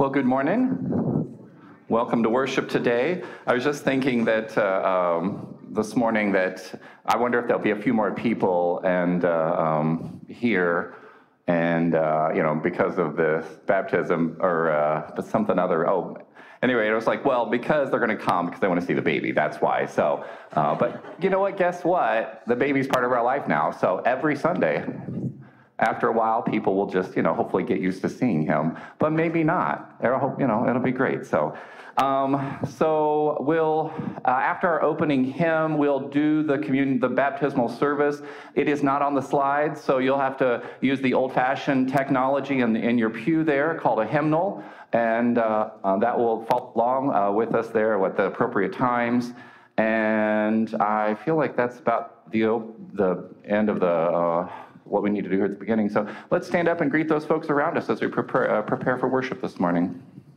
Well, good morning. Welcome to worship today. I was just thinking that this morning that I wonder if there'll be a few more people here, and because of the baptism or something other. Oh, anyway, it was like, well, because they're going to come because they want to see the baby. That's why. So, but you know what? Guess what? The baby's part of our life now. So every Sunday. After a while, people will just, hopefully get used to seeing him, but maybe not. I hope, it'll be great. So we'll, after our opening hymn, we'll do the baptismal service. It is not on the slides, so you'll have to use the old-fashioned technology in your pew there called a hymnal, and that will follow along with us there at the appropriate times. And I feel like that's about the end of the what we need to do here at the beginning. So let's stand up and greet those folks around us as we prepare for worship this morning.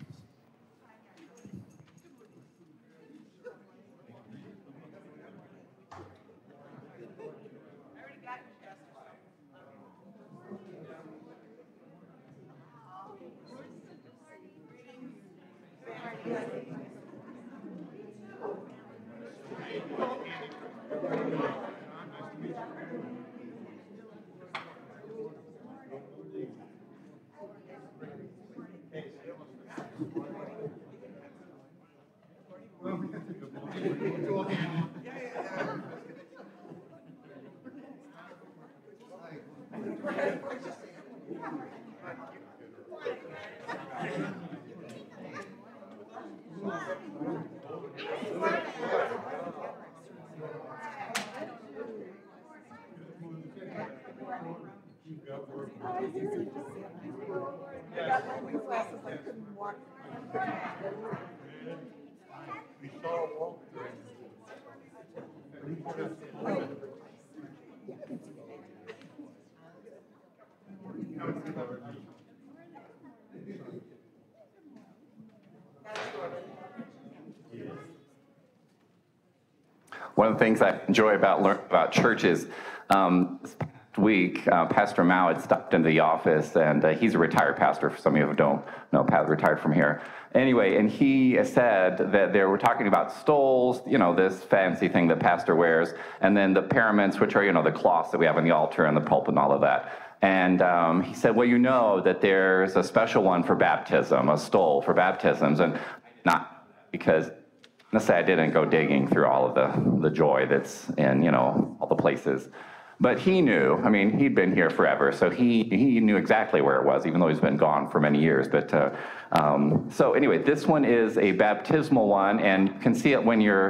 One of the things I enjoy about church is this week, Pastor Mao had stopped into the office, and he's a retired pastor. For some of you who don't know, retired from here. Anyway, and he said that they were talking about stoles, this fancy thing that pastor wears, and then the paraments, which are, the cloths that we have on the altar and the pulpit and all of that. And he said, well, that there's a special one for baptism, a stole for baptisms, and not because... Let's say I didn't go digging through all of the joy that's in, all the places. But he knew, he'd been here forever, so he knew exactly where it was, even though he's been gone for many years. But so anyway, this one is a baptismal one, and you can see it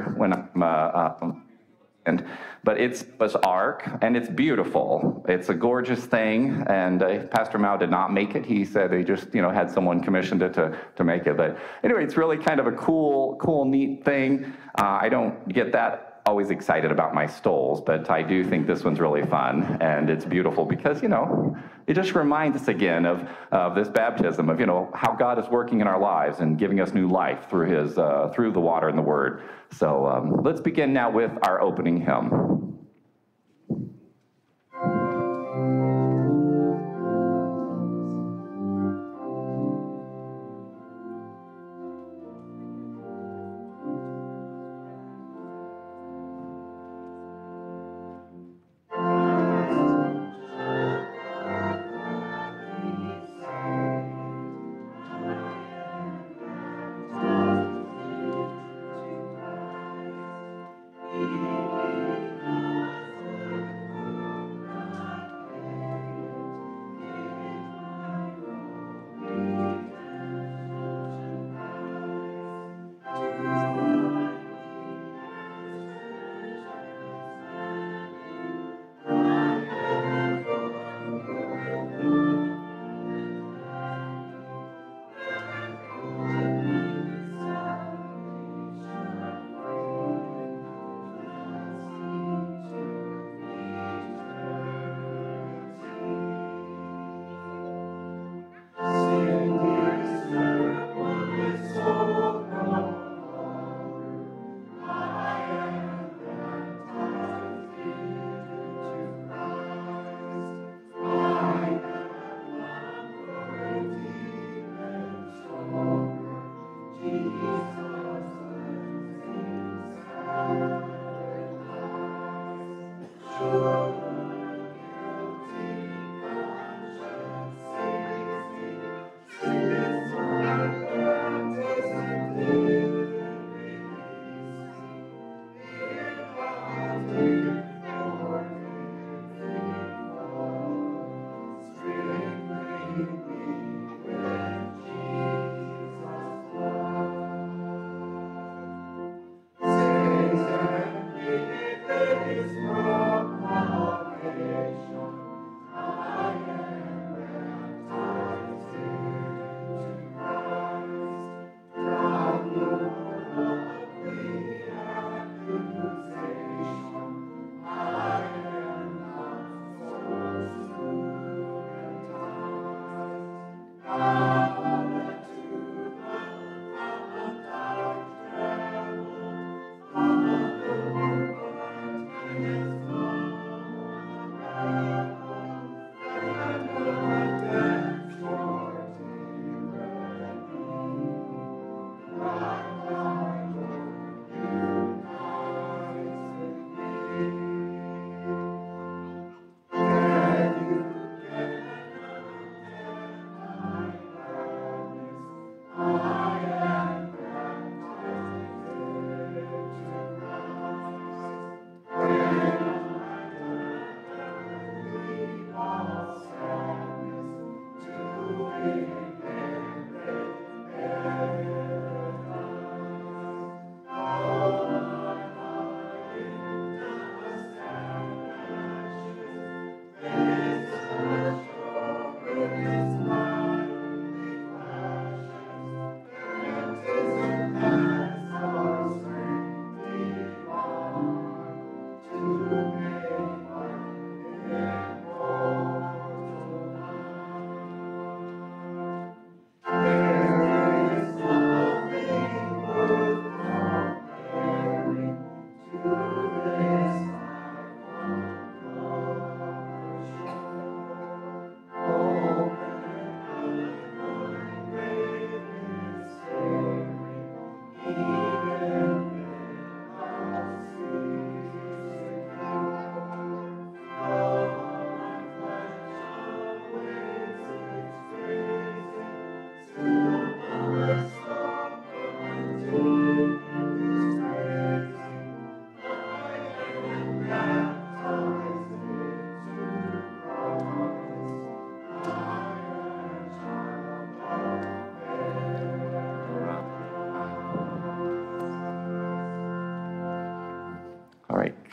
but it's ark, and it's beautiful. It's a gorgeous thing, and Pastor Mao did not make it. He said he just, had someone commissioned it to make it. But anyway, it's really kind of a cool, neat thing. I don't get that always excited about my stoles, but I do think this one's really fun, and it's beautiful because, it just reminds us again of this baptism, of, how God is working in our lives and giving us new life through through the water and the word. So let's begin now with our opening hymn.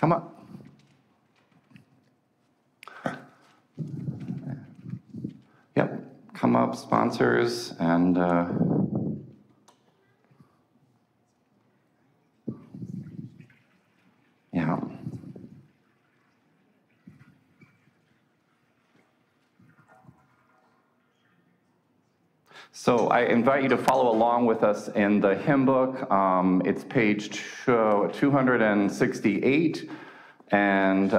Come up. Yep, come up, sponsors, and yeah. So I invite you to follow along with us in the hymn book. It's page 268, and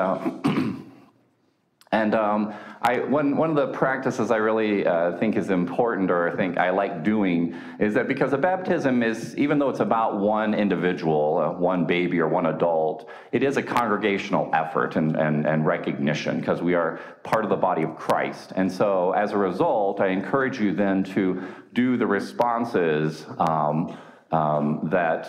one of the practices I really think is important, or I think I like doing, is that because a baptism is, even though it's about one individual, one baby or one adult, it is a congregational effort and recognition, because we are part of the body of Christ. And so as a result, I encourage you then to do the responses that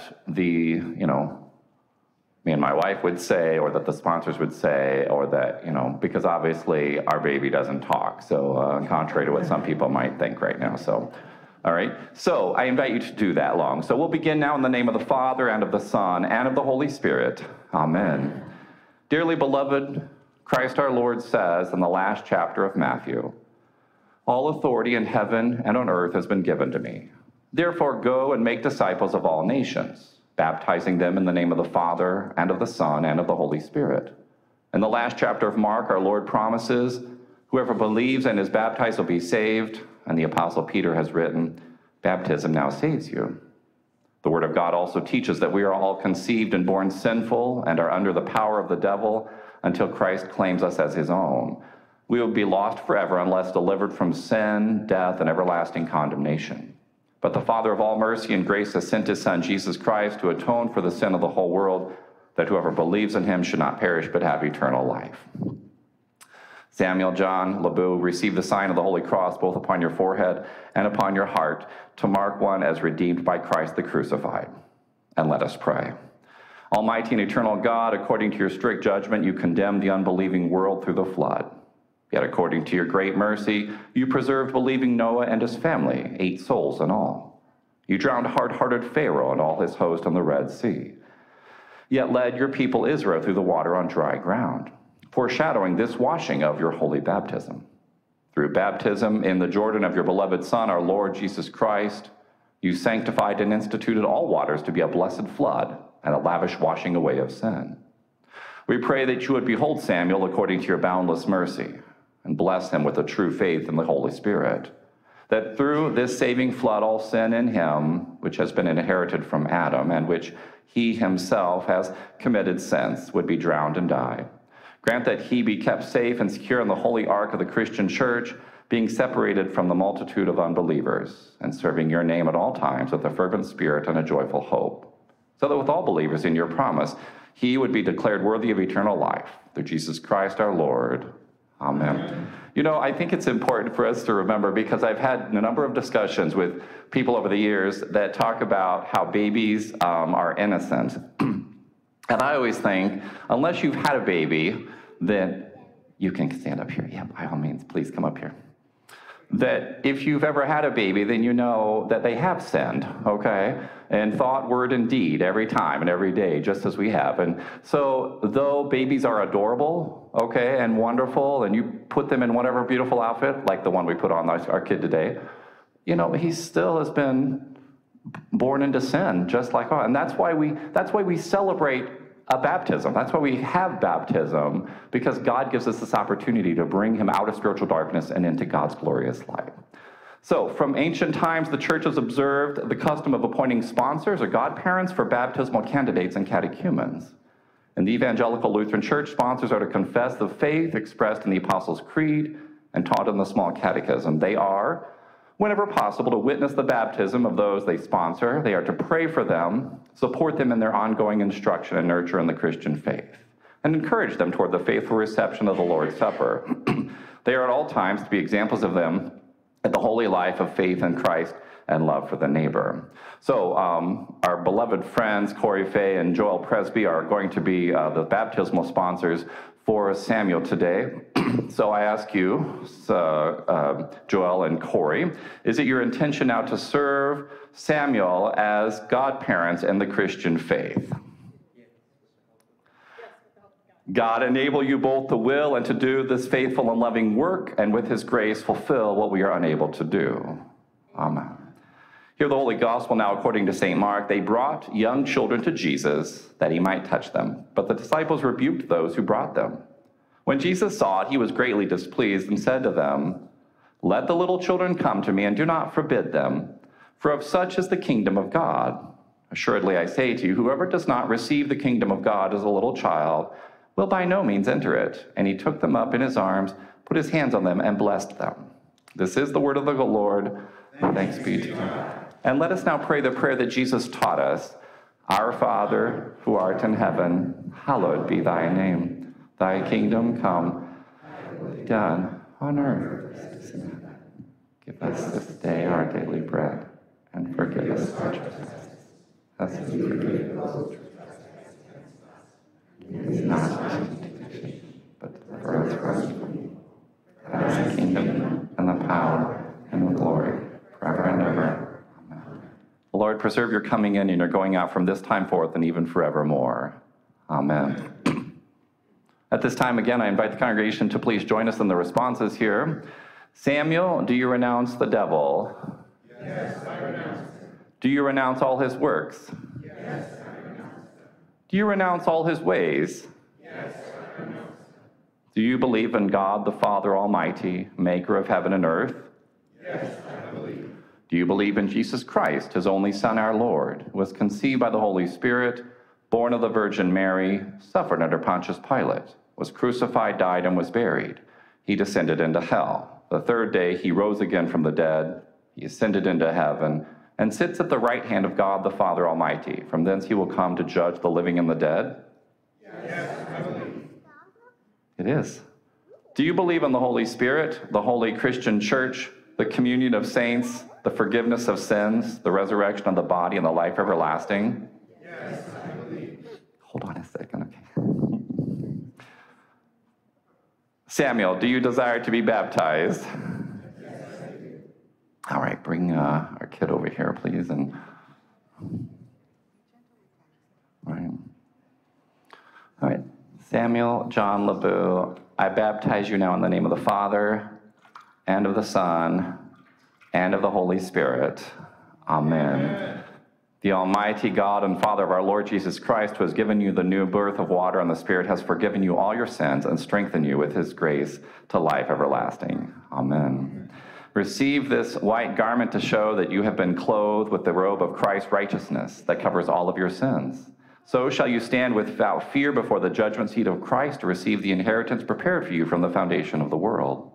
me and my wife would say, or that the sponsors would say, or that, because obviously our baby doesn't talk, so contrary to what some people might think right now. So, all right. So I invite you to do that long. So we'll begin now in the name of the Father, and of the Son, and of the Holy Spirit. Amen. Dearly beloved, Christ our Lord says in the last chapter of Matthew, "All authority in heaven and on earth has been given to me. Therefore go and make disciples of all nations, baptizing them in the name of the Father, and of the Son, and of the Holy Spirit." In the last chapter of Mark, our Lord promises, "Whoever believes and is baptized will be saved." And the Apostle Peter has written, "Baptism now saves you." The Word of God also teaches that we are all conceived and born sinful and are under the power of the devil until Christ claims us as his own. We will be lost forever unless delivered from sin, death, and everlasting condemnation. But the Father of all mercy and grace has sent his Son, Jesus Christ, to atone for the sin of the whole world, that whoever believes in him should not perish but have eternal life. Samuel John Lebu, receive the sign of the Holy Cross both upon your forehead and upon your heart, to mark one as redeemed by Christ the crucified. And let us pray. Almighty and eternal God, according to your strict judgment, you condemned the unbelieving world through the flood. Yet according to your great mercy, you preserved believing Noah and his family, 8 souls in all. You drowned hard-hearted Pharaoh and all his host on the Red Sea, yet led your people Israel through the water on dry ground, foreshadowing this washing of your holy baptism. Through baptism in the Jordan of your beloved Son, our Lord Jesus Christ, you sanctified and instituted all waters to be a blessed flood and a lavish washing away of sin. We pray that you would behold Samuel according to your boundless mercy, and bless him with a true faith in the Holy Spirit, that through this saving flood all sin in him, which has been inherited from Adam, and which he himself has committed since, would be drowned and die. Grant that he be kept safe and secure in the holy ark of the Christian church, being separated from the multitude of unbelievers, and serving your name at all times with a fervent spirit and a joyful hope, so that with all believers in your promise, he would be declared worthy of eternal life, through Jesus Christ our Lord. Amen. I think it's important for us to remember, because I've had a number of discussions with people over the years that talk about how babies are innocent. And I always think, unless you've had a baby, then you can stand up here. Yeah, by all means, please come up here. That if you've ever had a baby, then you know that they have sinned, okay? In thought, word, and deed, every time and every day, just as we have. And so, though babies are adorable, okay, and wonderful, and you put them in whatever beautiful outfit, like the one we put on our kid today, he still has been born into sin, just like us. And that's why we celebrate a baptism. That's why we have baptism, because God gives us this opportunity to bring him out of spiritual darkness and into God's glorious light. So from ancient times, the church has observed the custom of appointing sponsors or godparents for baptismal candidates and catechumens. In the Evangelical Lutheran Church, sponsors are to confess the faith expressed in the Apostles' Creed and taught in the small catechism. They are, whenever possible, to witness the baptism of those they sponsor. They are to pray for them, support them in their ongoing instruction and nurture in the Christian faith, and encourage them toward the faithful reception of the Lord's Supper. They are at all times to be examples of them in the holy life of faith in Christ and love for the neighbor. So our beloved friends, Corey Fay and Joel Presby, are going to be the baptismal sponsors for Samuel today. So I ask you, Joel and Corey, is it your intention now to serve Samuel as godparents in the Christian faith? God enable you both to will and to do this faithful and loving work, and with his grace fulfill what we are unable to do. Amen. Hear the Holy Gospel now according to St. Mark. They brought young children to Jesus that he might touch them, but the disciples rebuked those who brought them. When Jesus saw it, he was greatly displeased and said to them, "Let the little children come to me, and do not forbid them, for of such is the kingdom of God. Assuredly, I say to you, whoever does not receive the kingdom of God as a little child will by no means enter it." And he took them up in his arms, put his hands on them, and blessed them. This is the word of the Lord. Thanks be to God. And let us now pray the prayer that Jesus taught us. Our Father, who art in heaven, hallowed be thy name. Thy kingdom come, thy will be done on earth as in heaven. Give us this day our daily bread, and forgive us our trespasses, as we forgive those who trespass against us. Lead us not into temptation, but deliver us from evil. For thine is the kingdom, and the power, and the glory, forever and ever. The Lord preserve your coming in and your going out from this time forth and even forevermore. Amen. At this time, again, I invite the congregation to please join us in the responses here. Samuel, do you renounce the devil? Yes, I renounce him. Do you renounce all his works? Yes, I renounce them. Do you renounce all his ways? Yes, I renounce them. Do you believe in God the Father Almighty, maker of heaven and earth? Yes, I believe. Do you believe in Jesus Christ, his only Son, our Lord, who was conceived by the Holy Spirit, born of the Virgin Mary, suffered under Pontius Pilate, was crucified, died, and was buried? He descended into hell. The third day he rose again from the dead. He ascended into heaven and sits at the right hand of God the Father Almighty. From thence he will come to judge the living and the dead? Yes, I believe. It is. Do you believe in the Holy Spirit, the Holy Christian Church, the communion of saints, the forgiveness of sins, the resurrection of the body, and the life everlasting? Yes, I believe. Hold on a second, okay. Samuel, do you desire to be baptized? Yes, I do. All right, bring our kid over here, please. And all right, Samuel John LeBeau, I baptize you now in the name of the Father, and of the Son, and of the Holy Spirit. Amen. The Almighty God and Father of our Lord Jesus Christ, who has given you the new birth of water and the Spirit, has forgiven you all your sins and strengthened you with his grace to life everlasting. Amen. Receive this white garment to show that you have been clothed with the robe of Christ's righteousness that covers all of your sins. So shall you stand without fear before the judgment seat of Christ to receive the inheritance prepared for you from the foundation of the world.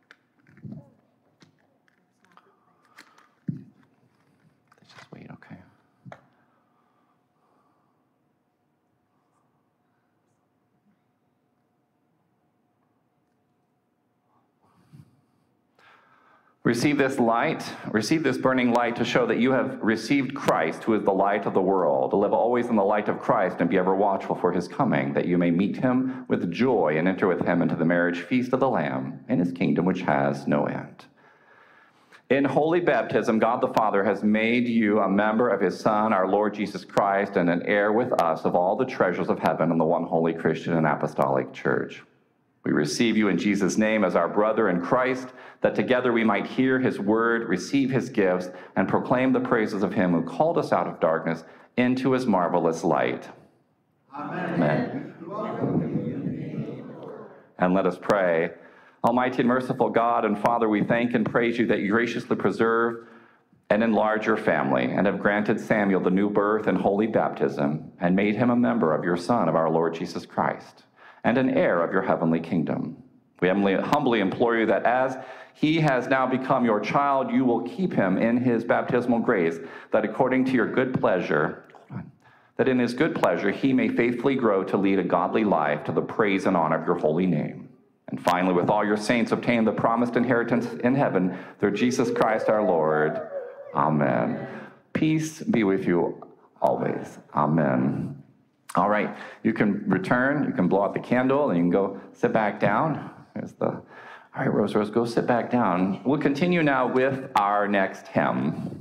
Just wait, okay. Receive this light, receive this burning light to show that you have received Christ, who is the light of the world, to live always in the light of Christ and be ever watchful for his coming, that you may meet him with joy and enter with him into the marriage feast of the Lamb in his kingdom which has no end. In holy baptism, God the Father has made you a member of his Son, our Lord Jesus Christ, and an heir with us of all the treasures of heaven in the one holy Christian and apostolic church. We receive you in Jesus' name as our brother in Christ, that together we might hear his word, receive his gifts, and proclaim the praises of him who called us out of darkness into his marvelous light. Amen. Amen. And let us pray. Almighty and merciful God and Father, we thank and praise you that you graciously preserve and enlarge your family, and have granted Samuel the new birth and holy baptism, and made him a member of your Son, of our Lord Jesus Christ, and an heir of your heavenly kingdom. We humbly implore you that as he has now become your child, you will keep him in his baptismal grace, that according to your good pleasure, that in his good pleasure he may faithfully grow to lead a godly life to the praise and honor of your holy name. And finally, with all your saints, obtain the promised inheritance in heaven through Jesus Christ our Lord. Amen. Peace be with you always. Amen. All right, you can return, you can blow out the candle, and you can go sit back down. There's all right, Rose, go sit back down. We'll continue now with our next hymn.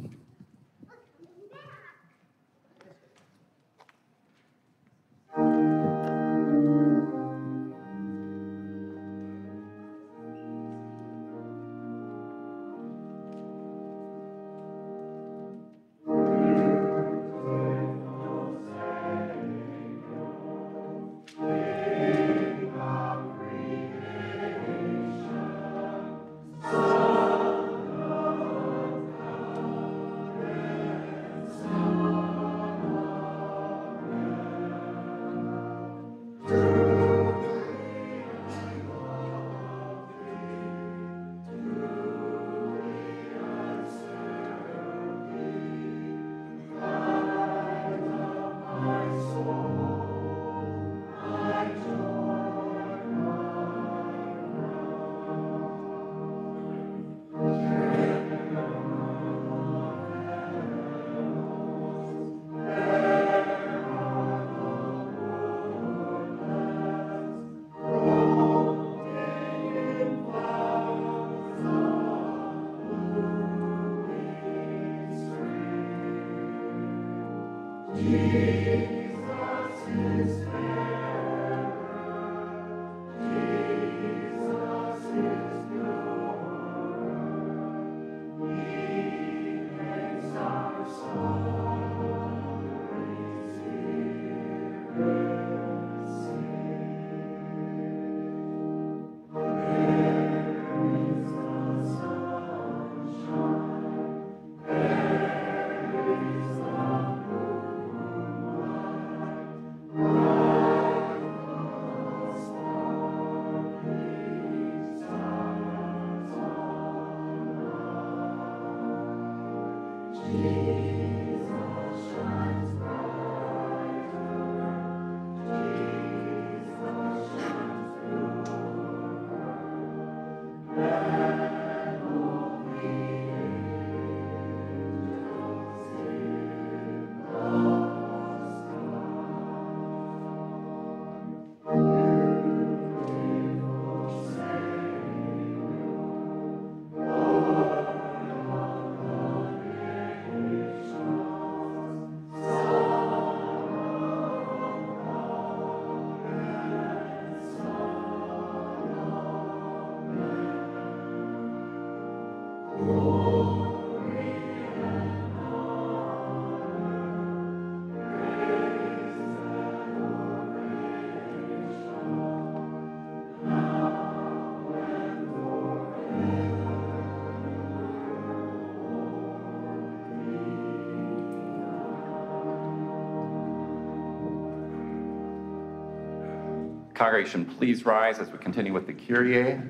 Congregation, please rise as we continue with the Kyrie.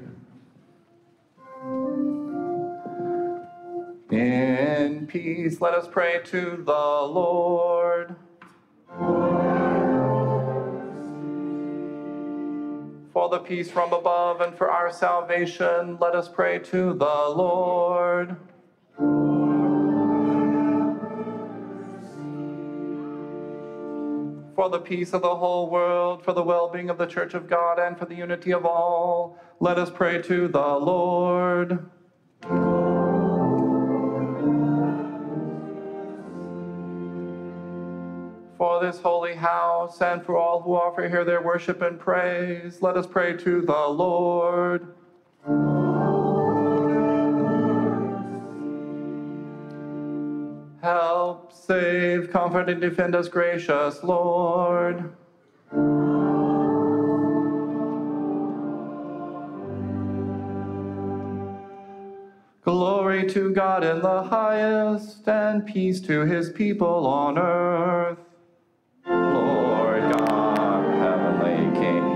In peace, let us pray to the Lord. For the peace from above and for our salvation, let us pray to the Lord. For the peace of the whole world, for the well-being of the Church of God, and for the unity of all, let us pray to the Lord. For this holy house, and for all who offer here their worship and praise, let us pray to the Lord. Help, save, comfort, and defend us, gracious Lord. Glory to God in the highest, and peace to his people on earth. Lord God, heavenly King.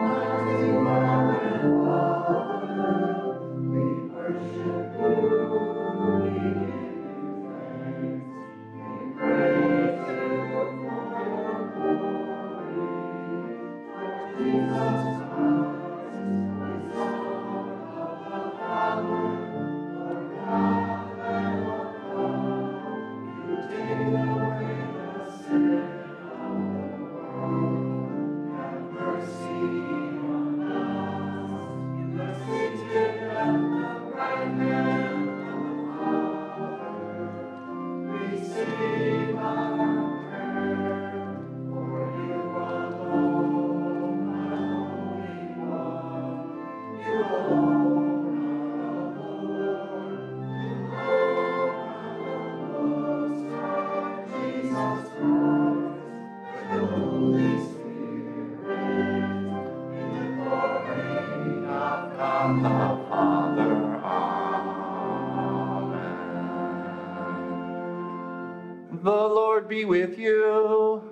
The Lord be with you.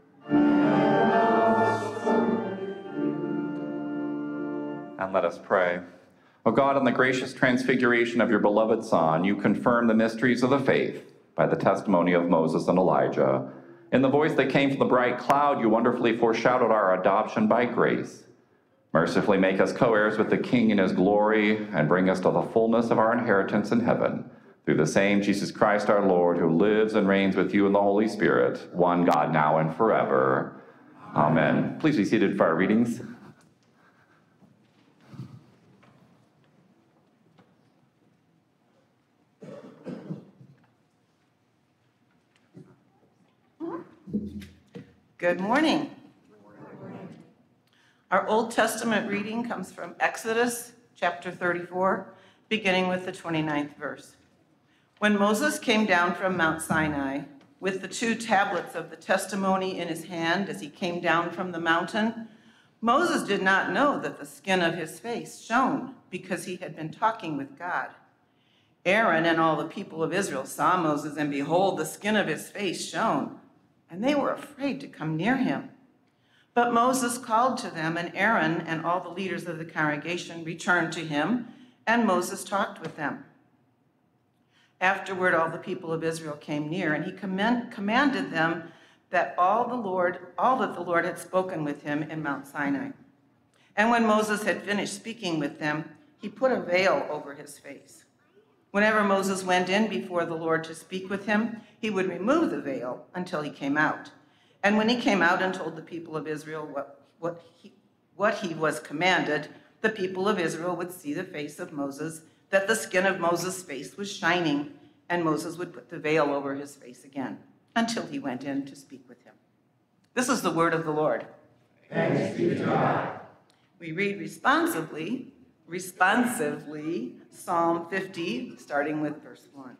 And let us pray. O God, in the gracious transfiguration of your beloved Son, you confirm the mysteries of the faith by the testimony of Moses and Elijah. In the voice that came from the bright cloud, you wonderfully foreshadowed our adoption by grace. Mercifully make us co-heirs with the King in his glory, and bring us to the fullness of our inheritance in heaven. Through the same Jesus Christ our Lord, who lives and reigns with you in the Holy Spirit, one God now and forever. Amen. Please be seated for our readings. Good morning. Our Old Testament reading comes from Exodus chapter 34, beginning with the 29th verse. When Moses came down from Mount Sinai with the 2 tablets of the testimony in his hand as he came down from the mountain, Moses did not know that the skin of his face shone because he had been talking with God. Aaron and all the people of Israel saw Moses, and behold, the skin of his face shone, and they were afraid to come near him. But Moses called to them, and Aaron and all the leaders of the congregation returned to him, and Moses talked with them. Afterward, all the people of Israel came near, and he commanded them that all that the Lord had spoken with him in Mount Sinai. And when Moses had finished speaking with them, he put a veil over his face. Whenever Moses went in before the Lord to speak with him, he would remove the veil until he came out. And when he came out and told the people of Israel what he was commanded, the people of Israel would see the face of Moses, that the skin of Moses' face was shining, and Moses would put the veil over his face again until he went in to speak with him. This is the word of the Lord. Thanks be to God. We read responsively, Psalm 50, starting with verse 1.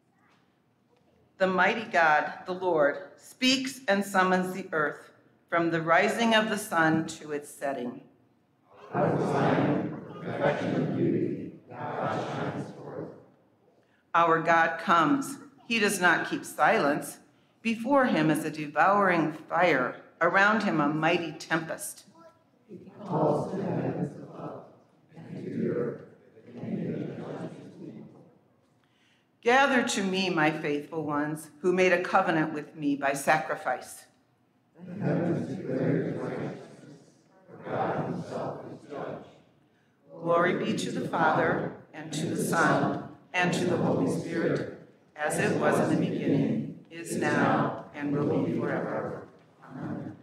The mighty God, the Lord, speaks and summons the earth from the rising of the sun to its setting. Out of Zion, perfection of beauty, God shines forth. Our God comes. He does not keep silence. Before him is a devouring fire, around him a mighty tempest. He calls to the heavens above, and to the earth, the kingdom of his people. Gather to me, my faithful ones, who made a covenant with me by sacrifice. The heavens declare his righteousness, for God himself is judge. Glory be to the Father, and to the Son, and to the Holy Spirit, as it was in the beginning, is now, and will be forever. Amen.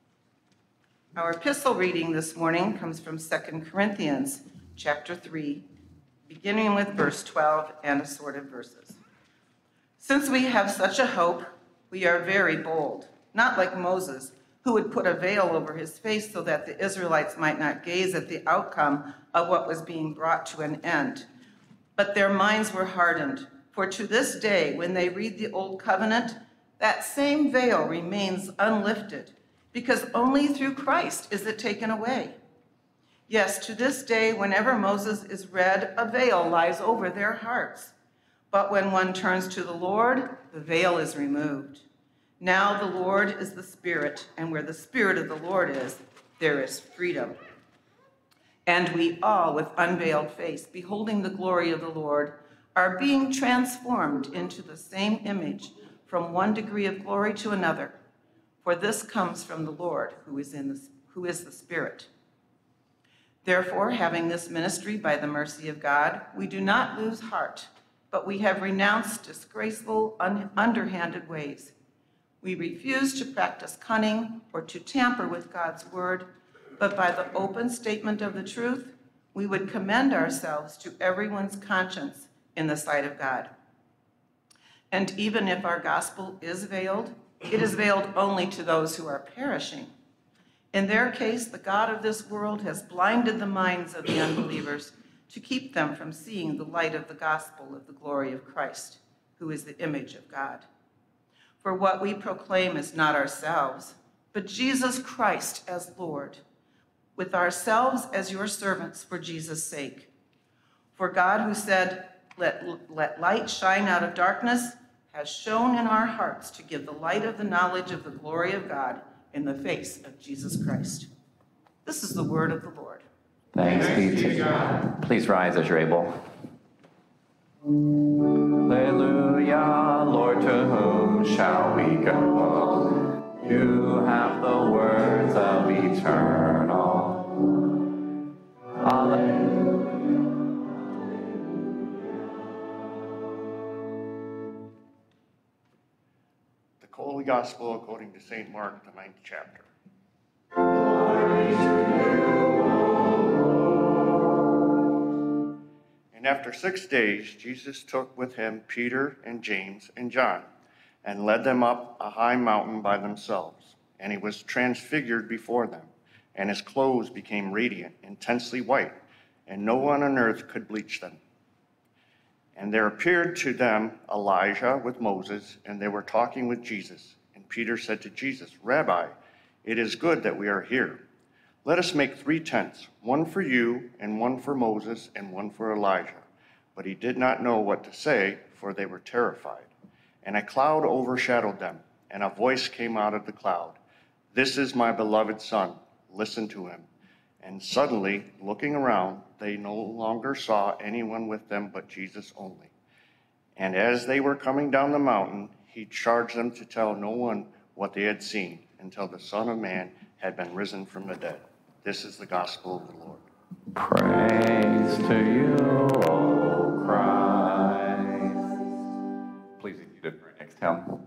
Our epistle reading this morning comes from 2 Corinthians chapter 3, beginning with verse 12 and assorted verses. Since we have such a hope, we are very bold, not like Moses, who would put a veil over his face so that the Israelites might not gaze at the outcome of what was being brought to an end. But their minds were hardened, for to this day, when they read the Old Covenant, that same veil remains unlifted, because only through Christ is it taken away. Yes, to this day, whenever Moses is read, a veil lies over their hearts. But when one turns to the Lord, the veil is removed. Now the Lord is the Spirit, and where the Spirit of the Lord is, there is freedom. And we all, with unveiled face, beholding the glory of the Lord, are being transformed into the same image from one degree of glory to another. For this comes from the Lord, who is the Spirit. Therefore, having this ministry by the mercy of God, we do not lose heart, but we have renounced disgraceful, underhanded ways. We refuse to practice cunning or to tamper with God's word, but by the open statement of the truth, we would commend ourselves to everyone's conscience in the sight of God. And even if our gospel is veiled, it is veiled only to those who are perishing. In their case, the God of this world has blinded the minds of the unbelievers to keep them from seeing the light of the gospel of the glory of Christ, who is the image of God. For what we proclaim is not ourselves, but Jesus Christ as Lord, with ourselves as your servants for Jesus' sake. For God, who said, let light shine out of darkness, has shone in our hearts to give the light of the knowledge of the glory of God in the face of Jesus Christ. This is the word of the Lord. Thanks be to God. Please rise as you're able. Alleluia, Lord, to whom shall we go? You have the words of eternal. Alleluia. The Holy Gospel according to St. Mark, the 9th chapter. And after 6 days, Jesus took with him Peter and James and John, and led them up a high mountain by themselves. and he was transfigured before them, and his clothes became radiant, intensely white, and no one on earth could bleach them. And there appeared to them Elijah with Moses, and they were talking with Jesus. And Peter said to Jesus, Rabbi, it is good that we are here. Let us make 3 tents, one for you, and one for Moses, and one for Elijah. But he did not know what to say, for they were terrified. And a cloud overshadowed them, and a voice came out of the cloud. This is my beloved Son, listen to him. And suddenly, looking around, they no longer saw anyone with them but Jesus only. And as they were coming down the mountain, he charged them to tell no one what they had seen until the Son of Man had been risen from the dead. This is the gospel of the Lord. Praise to you, O Christ. Please, if you did for an exhale.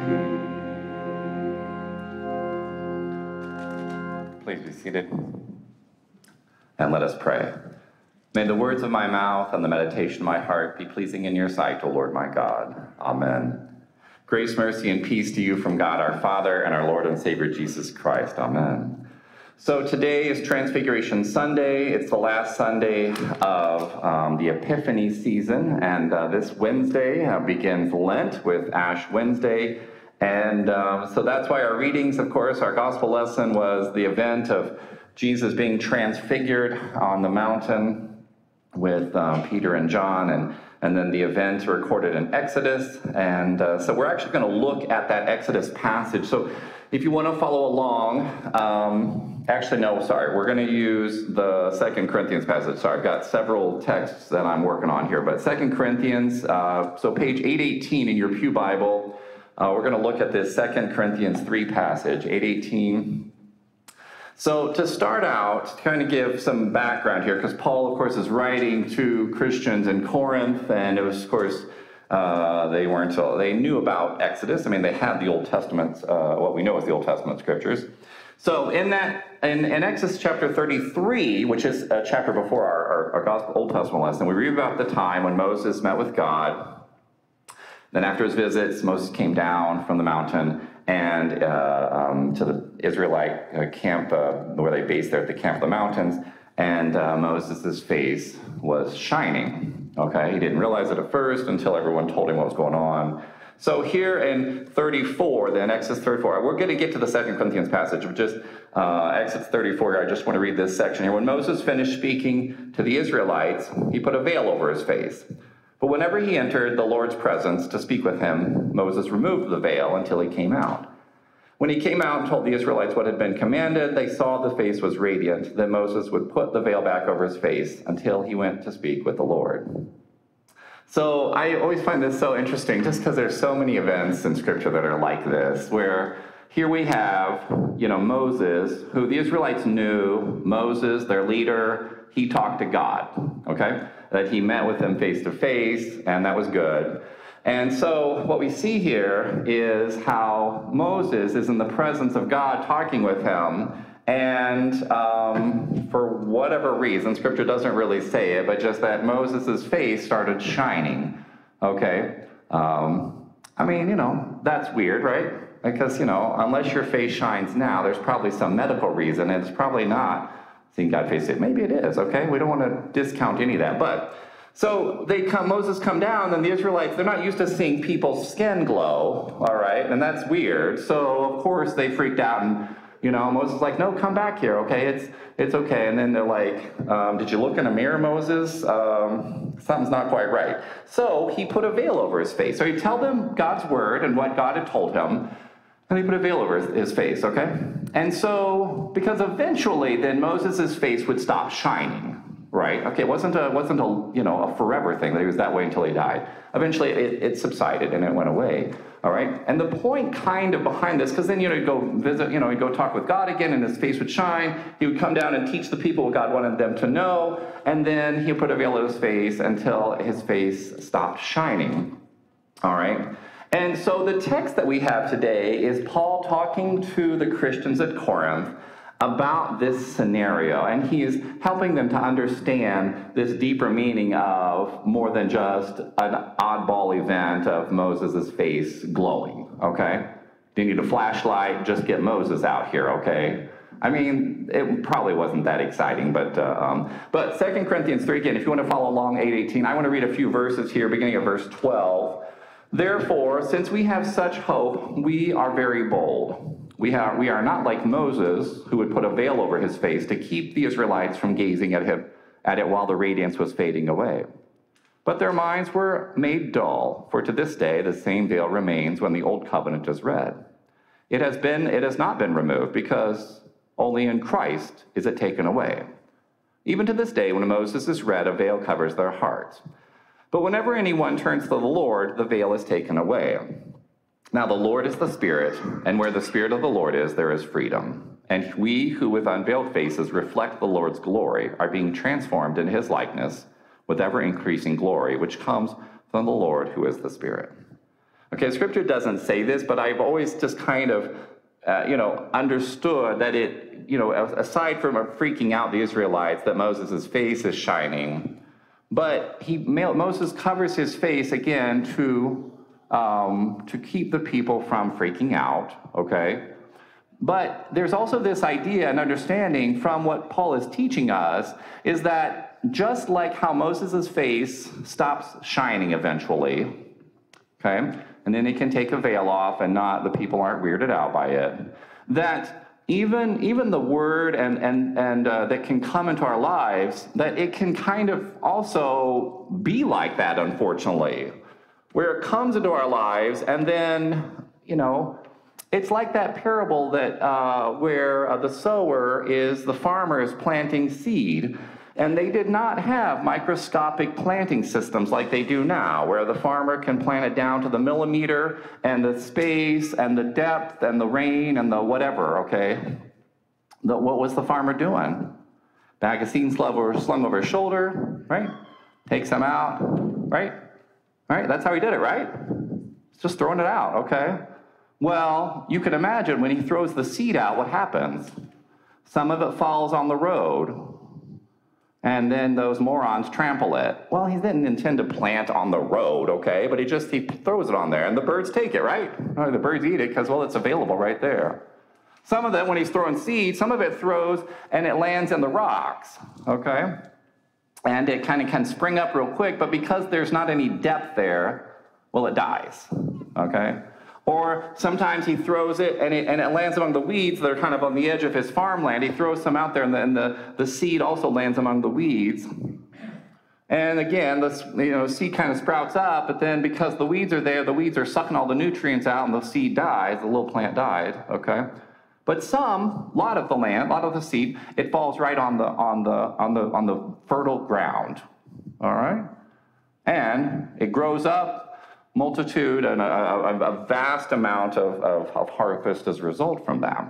Please be seated. And let us pray. May the words of my mouth and the meditation of my heart be pleasing in your sight, O Lord my God. Amen. Grace, mercy, and peace to you from God our Father and our Lord and Savior Jesus Christ. Amen. So today is Transfiguration Sunday. It's the last Sunday of the Epiphany season, and this Wednesday begins Lent with Ash Wednesday. And so that's why our readings, of course, our gospel lesson was the event of Jesus being transfigured on the mountain with Peter and John, and then the event recorded in Exodus. And so we're actually going to look at that Exodus passage. So if you want to follow along, we're going to use the 2 Corinthians passage. Sorry, I've got several texts that I'm working on here, but 2 Corinthians, so page 818 in your Pew Bible, we're going to look at this 2 Corinthians 3 passage, 818. So to start out, to kind of give some background here, because Paul, of course, is writing to Christians in Corinth, and it was, of course, they knew about Exodus. I mean, they had the Old Testament, what we know as the Old Testament scriptures. So in Exodus chapter 33, which is a chapter before our gospel Old Testament lesson, we read about the time when Moses met with God. Then after his visits, Moses came down from the mountain and to the Israelite camp where they based there at the camp of the mountains, and Moses' face was shining. Okay, he didn't realize it at first until everyone told him what was going on. So here in 34, then Exodus 34, we're going to get to the 2 Corinthians passage, but just Exodus 34 here, I just want to read this section here. When Moses finished speaking to the Israelites, he put a veil over his face. But whenever he entered the Lord's presence to speak with him, Moses removed the veil until he came out. When he came out and told the Israelites what had been commanded, they saw the face was radiant. Then Moses would put the veil back over his face until he went to speak with the Lord. So I always find this so interesting, just because there's so many events in Scripture that are like this, where here we have, Moses, who the Israelites knew. Moses, their leader, he talked to God, okay? That he met with them face to face, and that was good. And so what we see here is how Moses is in the presence of God talking with him, and for whatever reason, Scripture doesn't really say it, but just that Moses' face started shining, okay? That's weird, right? Because, unless your face shines now, there's probably some medical reason, and it's probably not seeing God face it. Maybe it is, okay? We don't want to discount any of that. But, so Moses come down, and the Israelites, they're not used to seeing people's skin glow, all right? And that's weird. So, of course, they freaked out, and, Moses is like, no, come back here, okay? It's okay. And then they're like, did you look in a mirror, Moses? Something's not quite right. So he put a veil over his face. So he tell them God's word and what God had told him, and he put a veil over his face, okay? And so, because eventually then Moses' face would stop shining, right? Okay, it wasn't a forever thing that he was that way until he died. Eventually it subsided and it went away, all right? And the point kind of behind this, because then, he'd go visit, he'd go talk with God again and his face would shine. He would come down and teach the people what God wanted them to know, and then he put a veil over his face until his face stopped shining, all right? And so the text that we have today is Paul talking to the Christians at Corinth about this scenario, and he is helping them to understand this deeper meaning of more than just an oddball event of Moses' face glowing, okay? Do you need a flashlight? Just get Moses out here, okay? I mean, it probably wasn't that exciting, but 2 Corinthians 3, again, if you want to follow along, 8:18, I want to read a few verses here, beginning at verse 12. Therefore, since we have such hope, we are very bold. We are not like Moses, who would put a veil over his face to keep the Israelites from gazing at it while the radiance was fading away. But their minds were made dull, for to this day the same veil remains when the old covenant is read. It has not been removed, because only in Christ is it taken away. Even to this day, when Moses is read, a veil covers their hearts. But whenever anyone turns to the Lord, the veil is taken away. Now the Lord is the Spirit, and where the Spirit of the Lord is, there is freedom. And we who with unveiled faces reflect the Lord's glory are being transformed into his likeness with ever-increasing glory, which comes from the Lord who is the Spirit. Okay, Scripture doesn't say this, but I've always just kind of, understood that it, aside from freaking out the Israelites, that Moses' face is shining. But Moses covers his face again to keep the people from freaking out, okay? But there's also this idea and understanding from what Paul is teaching us is that just like how Moses' face stops shining eventually, okay, and then he can take a veil off and the people aren't weirded out by it, that even the word and that can come into our lives, that it can kind of also be like that, unfortunately, where it comes into our lives and then, it's like that parable that where the sower the farmer is planting seed, and they did not have microscopic planting systems like they do now, where the farmer can plant it down to the millimeter and the space and the depth and the rain and the whatever, okay? What was the farmer doing? Bag of seed slung over his shoulder, right? Takes them out, right? Right? That's how he did it, right? It's just throwing it out, okay? Well, you can imagine when he throws the seed out, what happens? Some of it falls on the road, and then those morons trample it. Well, he didn't intend to plant on the road, okay? But he throws it on there, and the birds take it, right? Or the birds eat it because, well, it's available right there. Some of it, when he's throwing seeds, some of it throws and it lands in the rocks, okay? And it kind of can spring up real quick, but because there's not any depth there, well, it dies, okay? Or sometimes he throws it and it lands among the weeds that are kind of on the edge of his farmland. He throws some out there and the seed also lands among the weeds. And again, the seed kind of sprouts up, but then because the weeds are there, the weeds are sucking all the nutrients out and the seed dies, the little plant died, okay? But a lot of the seed, it falls right on the fertile ground, all right? And it grows up, multitude and a vast amount of harvest as a result from that.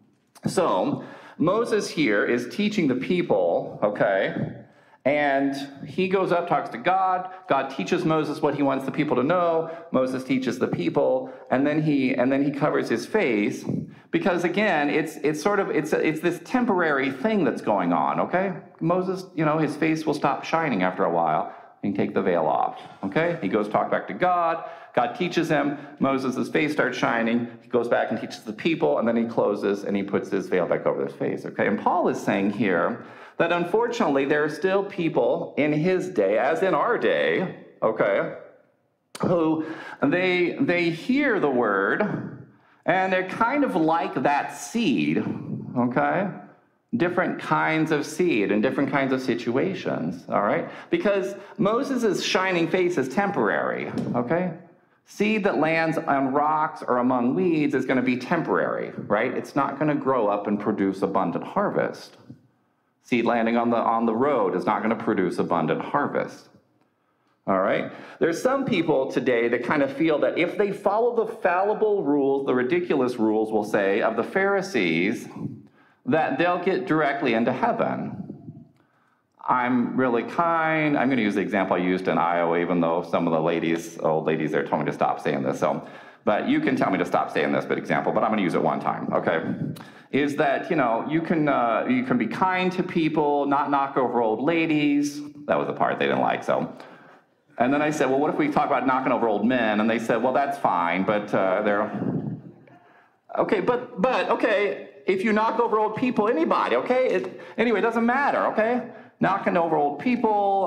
So Moses here is teaching the people, okay, and he goes up, talks to God. God teaches Moses what he wants the people to know. Moses teaches the people, and then he covers his face because again, it's this temporary thing that's going on, okay? Moses, his face will stop shining after a while. And take the veil off, okay? He goes talk back to God. God teaches him. Moses' face starts shining. He goes back and teaches the people, and then he closes and he puts his veil back over his face, okay? And Paul is saying here that unfortunately there are still people in his day, as in our day, okay, who they hear the word and they're kind of like that seed, okay? Different kinds of seed in different kinds of situations, all right? Because Moses' shining face is temporary, okay? Seed that lands on rocks or among weeds is going to be temporary, right? It's not going to grow up and produce abundant harvest. Seed landing on the road is not going to produce abundant harvest, all right? There's some people today that kind of feel that if they follow the fallible rules, the ridiculous rules, we'll say, of the Pharisees, that they'll get directly into heaven. I'm really kind. I'm going to use the example I used in Iowa, even though some of the old ladies there told me to stop saying this. But you can tell me to stop saying this example, but I'm going to use it one time, okay? Is that, you can be kind to people, not knock over old ladies. That was the part they didn't like, so. And then I said, well, what if we talk about knocking over old men? And they said, well, that's fine, but they're... Okay, but okay, if you knock over old people, anybody, okay? Anyway, it doesn't matter, okay? Knocking over old people,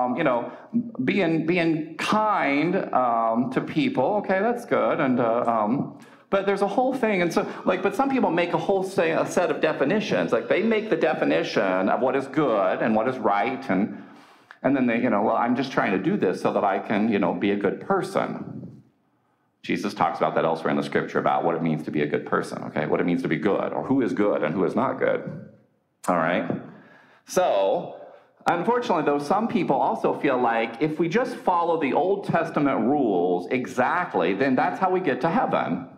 being kind to people, okay, that's good. And but there's a whole thing, and so but some people make a whole a set of definitions. Like they make the definition of what is good and what is right, and then they, well, I'm just trying to do this so that I can, be a good person. Jesus talks about that elsewhere in the scripture about what it means to be a good person, okay? What it means to be good, or who is good and who is not good, all right? So, unfortunately, though, some people also feel like if we just follow the Old Testament rules exactly, then that's how we get to heaven,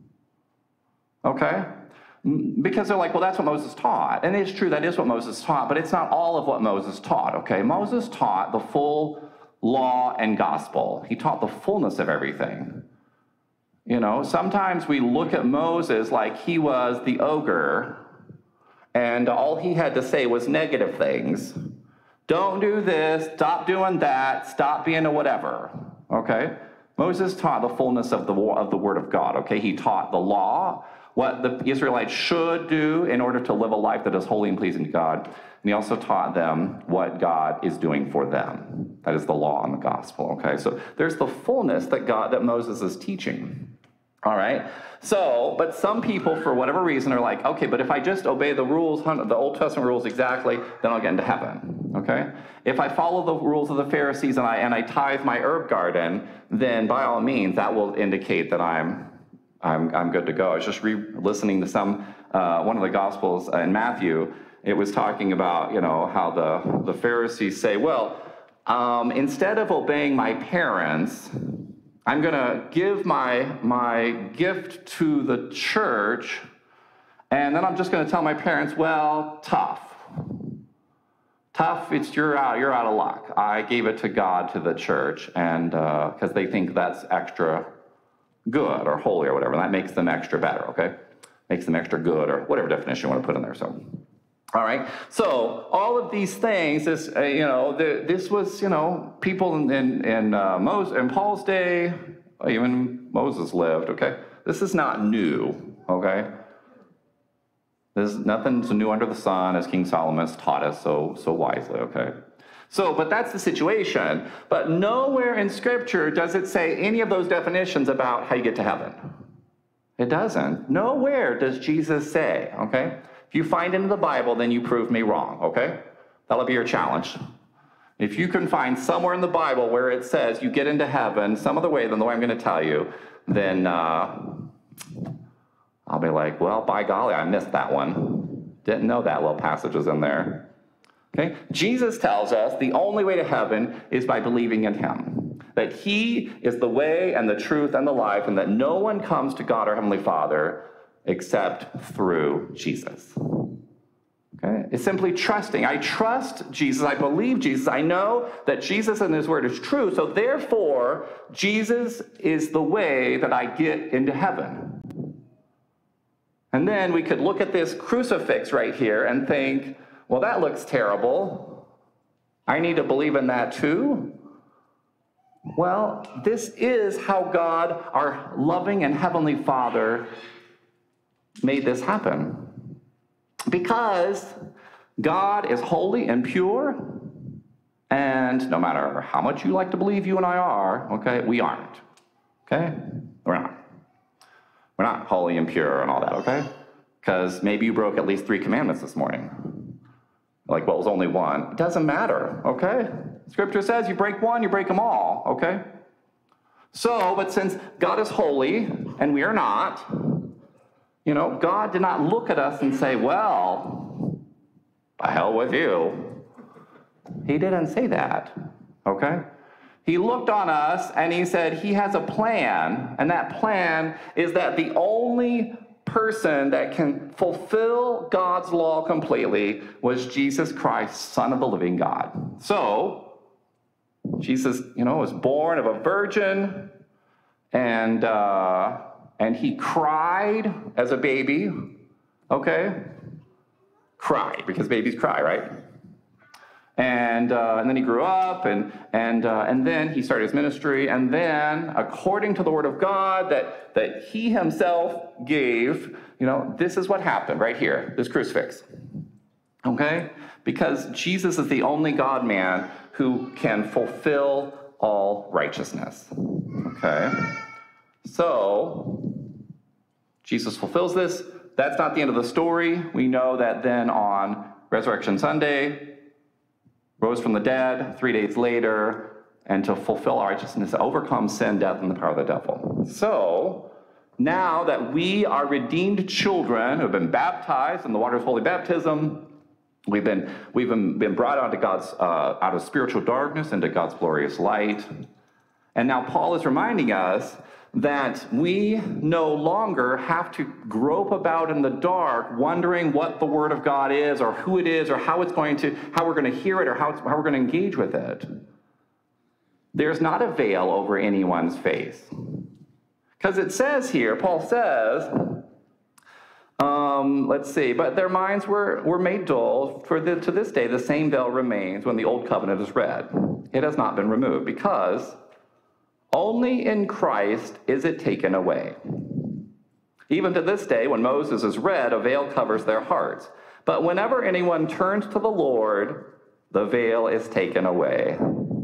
okay? Because they're like, well, that's what Moses taught. And it's true, that is what Moses taught, but it's not all of what Moses taught, okay? Moses taught the full law and gospel. He taught the fullness of everything. You know, sometimes we look at Moses like he was the ogre, and all he had to say was negative things. Don't do this, stop doing that, stop being a whatever, okay? Moses taught the fullness of the Word of God, okay? He taught the law, what the Israelites should do in order to live a life that is holy and pleasing to God. And he also taught them what God is doing for them. That is the law and the gospel, okay? So there's the fullness that Moses is teaching. All right, so, but some people, for whatever reason, are like, okay, but if I just obey the rules, the Old Testament rules exactly, then I'll get into heaven, okay? If I follow the rules of the Pharisees and I tithe my herb garden, then by all means, that will indicate that I'm good to go. I was just listening to one of the Gospels in Matthew. It was talking about, you know, how the Pharisees say, well, instead of obeying my parents, I'm going to give my gift to the church, and then I'm just going to tell my parents, well, tough, you're out of luck. I gave it to God, to the church, and because they think that's extra good or holy or whatever, and that makes them extra better, okay? Makes them extra good, or whatever definition you want to put in there, so. All right, so all of these things, this was, people in Paul's day, even Moses lived, okay? This is not new, okay? Nothing's new under the sun, as King Solomon has taught us so wisely, okay? So, but that's the situation. But nowhere in Scripture does it say any of those definitions about how you get to heaven. It doesn't. Nowhere does Jesus say, okay? If you find it in the Bible, then you prove me wrong, okay? That'll be your challenge. If you can find somewhere in the Bible where it says you get into heaven some other way than the way I'm going to tell you, then I'll be like, well, by golly, I missed that one. Didn't know that little passage was in there. Okay? Jesus tells us the only way to heaven is by believing in him. That he is the way and the truth and the life, and that no one comes to God our Heavenly Father except through Jesus. Okay? It's simply trusting. I trust Jesus. I believe Jesus. I know that Jesus and his word is true. So therefore, Jesus is the way that I get into heaven. And then we could look at this crucifix right here and think, well, that looks terrible. I need to believe in that too. Well, this is how God, our loving and heavenly Father, made this happen. Because God is holy and pure, and no matter how much you like to believe you and I are, okay, we aren't. Okay? We're not. We're not holy and pure and all that, okay? Because maybe you broke at least 3 commandments this morning. Like, well, it was only one. It doesn't matter, okay? Scripture says you break one, you break them all, okay? So, but since God is holy and we are not, God did not look at us and say, well, the hell with you. He didn't say that, okay? He looked on us and he said he has a plan, and that plan is that the only person that can fulfill God's law completely was Jesus Christ, Son of the living God. So, Jesus, was born of a virgin, and he cried as a baby, okay? Cried, because babies cry, right? And then he grew up, and then he started his ministry, and then, according to the Word of God that he himself gave, this is what happened right here, this crucifix, okay? Because Jesus is the only God-man who can fulfill all righteousness, okay? So, Jesus fulfills this. That's not the end of the story. We know that then on Resurrection Sunday, rose from the dead 3 days later, and to fulfill our righteousness, to overcome sin, death, and the power of the devil. So, now that we are redeemed children who have been baptized in the waters of holy baptism, we've been brought out of spiritual darkness into God's glorious light. And now Paul is reminding us that we no longer have to grope about in the dark wondering what the Word of God is, or who it is, or how we're going to hear it, or how we're going to engage with it. There's not a veil over anyone's face. Because it says here, Paul says, let's see, but their minds were made dull. To this day, the same veil remains when the old covenant is read. It has not been removed, because only in Christ is it taken away. Even to this day, when Moses is read, a veil covers their hearts. But whenever anyone turns to the Lord, the veil is taken away.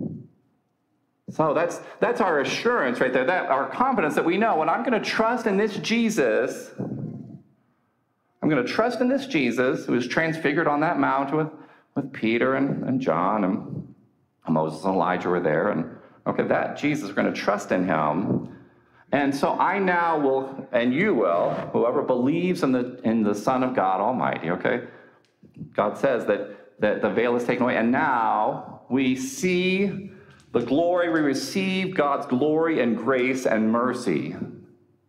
So that's our assurance right there, that our confidence that we know when I'm going to trust in this Jesus, I'm going to trust in this Jesus who was transfigured on that mount with Peter and John and Moses and Elijah were there. And okay, that Jesus, we're going to trust in him. And so I now will, and you will, whoever believes in the Son of God Almighty, okay? God says that the veil is taken away. And now we see the glory, we receive God's glory and grace and mercy. And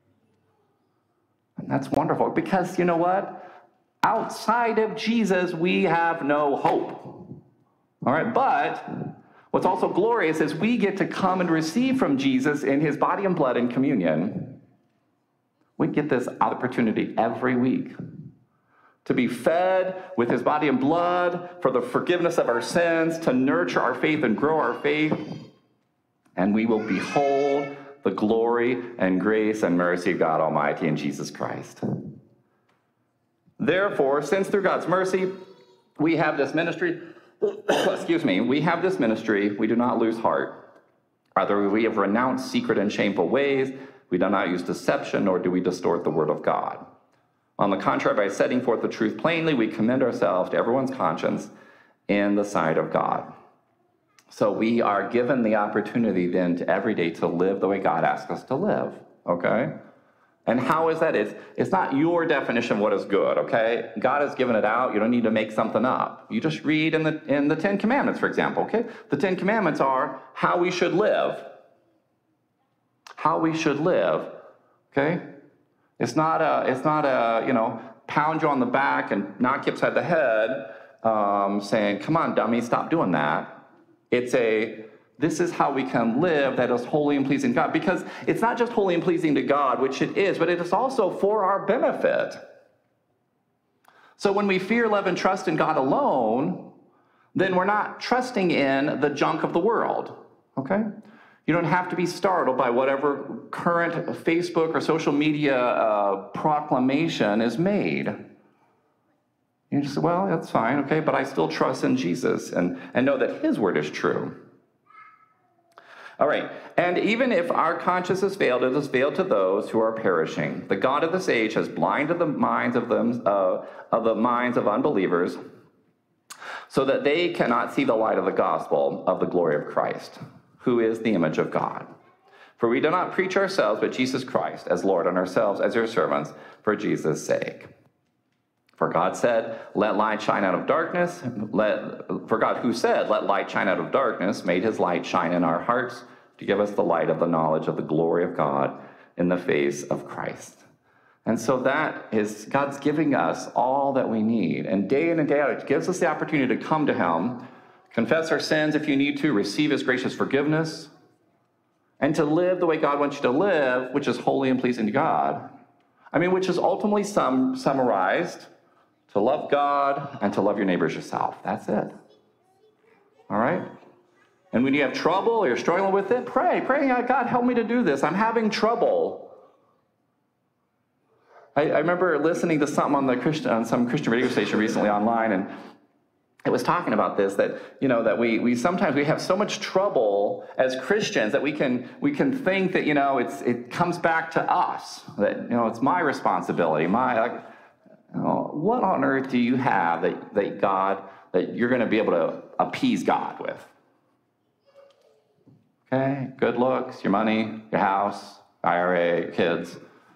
that's wonderful, because you know what? Outside of Jesus, we have no hope. All right, but what's also glorious is we get to come and receive from Jesus in his body and blood in communion. We get this opportunity every week to be fed with his body and blood for the forgiveness of our sins, to nurture our faith and grow our faith, and we will behold the glory and grace and mercy of God Almighty in Jesus Christ. Therefore, since through God's mercy we have this ministry, we have this ministry, we do not lose heart. Either we have renounced secret and shameful ways, we do not use deception, nor do we distort the word of God. On the contrary, by setting forth the truth plainly, we commend ourselves to everyone's conscience in the sight of God. So we are given the opportunity then to every day to live the way God asks us to live, okay? And how is that? It's not your definition of what is good, okay? God has given it out. You don't need to make something up. You just read in the Ten Commandments, for example, okay? The Ten Commandments are how we should live. How we should live, okay? It's not a pound you on the back and knock you upside the head saying, come on, dummy, stop doing that. This is how we can live that is holy and pleasing to God. Because it's not just holy and pleasing to God, which it is, but it is also for our benefit. So when we fear, love, and trust in God alone, then we're not trusting in the junk of the world, okay? You don't have to be startled by whatever current Facebook or social media proclamation is made. You just say, well, that's fine, okay, but I still trust in Jesus and know that his word is true. All right, and even if our conscience has failed, it has failed to those who are perishing. The God of this age has blinded the minds of unbelievers, so that they cannot see the light of the gospel of the glory of Christ, who is the image of God. For we do not preach ourselves, but Jesus Christ as Lord, and ourselves as your servants for Jesus' sake. For God said, let light shine out of darkness. For God who said, let light shine out of darkness, made his light shine in our hearts to give us the light of the knowledge of the glory of God in the face of Christ. And so that is, God's giving us all that we need. And day in and day out, it gives us the opportunity to come to him, confess our sins if you need to, receive his gracious forgiveness, and to live the way God wants you to live, which is holy and pleasing to God. I mean, which is ultimately summarized to love God and to love your neighbors yourself. That's it. All right? And when you have trouble or you're struggling with it, pray, God, help me to do this. I'm having trouble. I remember listening to something on some Christian radio station recently online, and it was talking about this, that we sometimes we have so much trouble as Christians that we can think that it comes back to us, that it's my responsibility, what on earth do you have that you're going to be able to appease God with? Okay, good looks, your money, your house, IRA, your kids.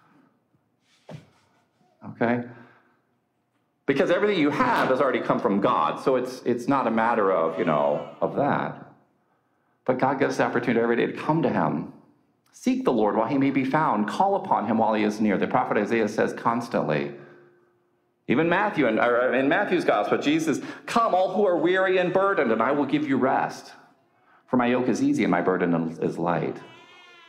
Okay. Because everything you have has already come from God, so it's not a matter of that. But God gives us the opportunity every day to come to him. Seek the Lord while he may be found. Call upon him while he is near. The prophet Isaiah says constantly. Even in Matthew's gospel, Jesus, come all who are weary and burdened, and I will give you rest. For my yoke is easy and my burden is light.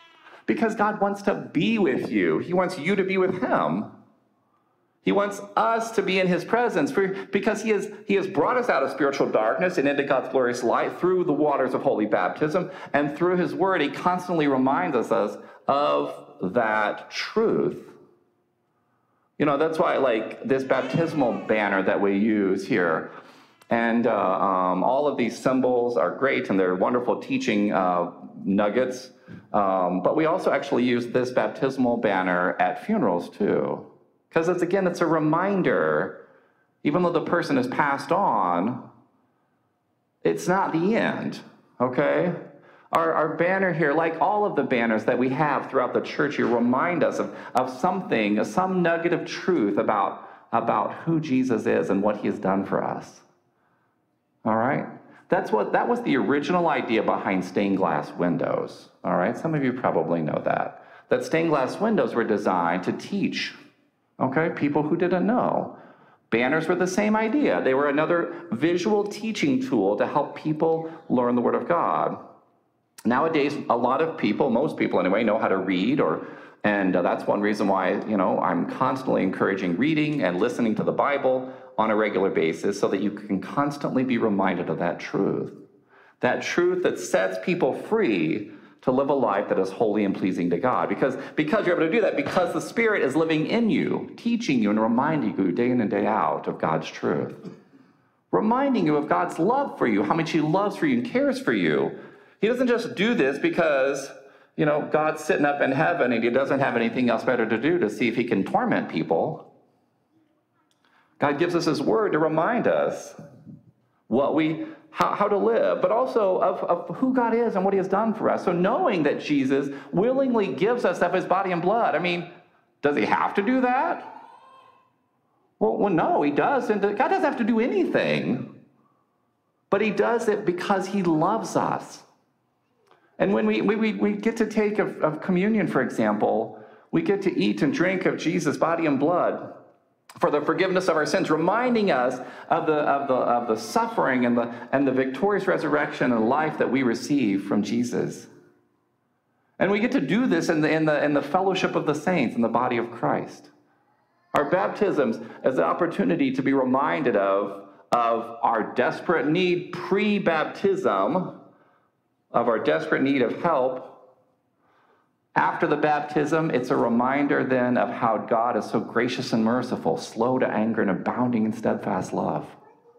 Because God wants to be with you. He wants you to be with him. He wants us to be in his presence because he has brought us out of spiritual darkness and into God's glorious light through the waters of holy baptism. And through his word, he constantly reminds us of that truth. You know, that's why I like this baptismal banner that we use here. And all of these symbols are great, and they're wonderful teaching nuggets. But we also actually use this baptismal banner at funerals, too. Because it's a reminder, even though the person has passed on, it's not the end, okay? Our banner here, like all of the banners that we have throughout the church here, remind us of something, some nugget of truth about who Jesus is and what he has done for us. All right? That was the original idea behind stained glass windows. All right? Some of you probably know that. That stained glass windows were designed to teach, okay, people who didn't know. Banners were the same idea. They were another visual teaching tool to help people learn the Word of God. Nowadays, a lot of people, most people anyway, know how to read, and that's one reason why, you know, I'm constantly encouraging reading and listening to the Bible on a regular basis so that you can constantly be reminded of that truth that sets people free to live a life that is holy and pleasing to God. Because you're able to do that, because the Spirit is living in you, teaching you and reminding you day in and day out of God's truth. Reminding you of God's love for you, how much he loves for you and cares for you. He doesn't just do this because, you know, God's sitting up in heaven and he doesn't have anything else better to do to see if he can torment people. God gives us his word to remind us how to live, but also of who God is and what he has done for us. So knowing that Jesus willingly gives us of his body and blood, I mean, does he have to do that? Well, no, he doesn't. God doesn't have to do anything, but he does it because he loves us. And when we get to take of communion, for example, we get to eat and drink of Jesus' body and blood for the forgiveness of our sins, reminding us of the suffering and the victorious resurrection and life that we receive from Jesus. And we get to do this in the fellowship of the saints in the body of Christ. Our baptisms as the opportunity to be reminded of our desperate need pre-baptism, of our desperate need of help. After the baptism, it's a reminder then of how God is so gracious and merciful, slow to anger and abounding in steadfast love.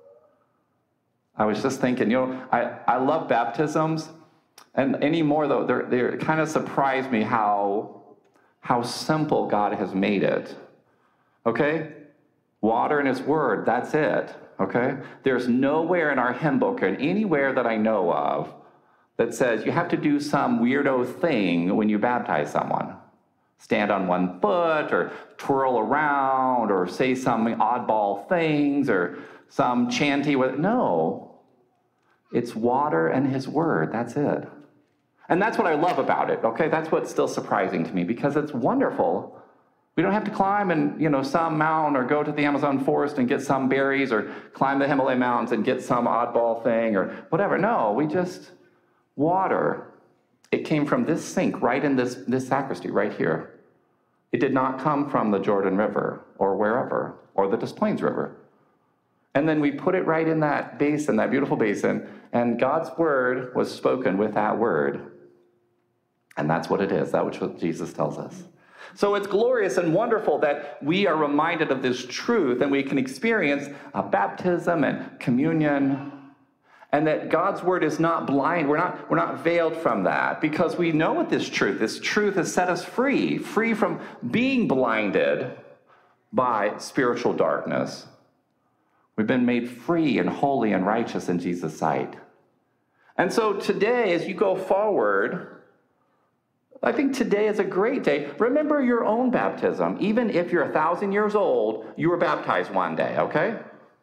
I was just thinking, you know, I love baptisms, and anymore though, they kind of surprise me how simple God has made it. Okay? Water and his word, that's it. Okay? There's nowhere in our hymn book or anywhere that I know of that says you have to do some weirdo thing when you baptize someone. Stand on one foot, or twirl around, or say some oddball things, or some chanty with... No. It's water and his word. That's it. And that's what I love about it, okay? That's what's still surprising to me, because it's wonderful. We don't have to climb and, you know, some mountain, or go to the Amazon forest and get some berries, or climb the Himalaya mountains and get some oddball thing, or whatever. No, we just... Water, it came from this sink right in this sacristy right here. It did not come from the Jordan River or wherever, or the Des Plaines River. And then we put it right in that basin, that beautiful basin, and God's word was spoken with that word. And that's what it is. That's what Jesus tells us. So it's glorious and wonderful that we are reminded of this truth, and we can experience a baptism and communion. And that God's word is not blind. We're not veiled from that, because we know what this truth has set us free from being blinded by spiritual darkness. We've been made free and holy and righteous in Jesus' sight. And so today, as you go forward, I think today is a great day. Remember your own baptism. Even if you're 1,000 years old, you were baptized one day, okay?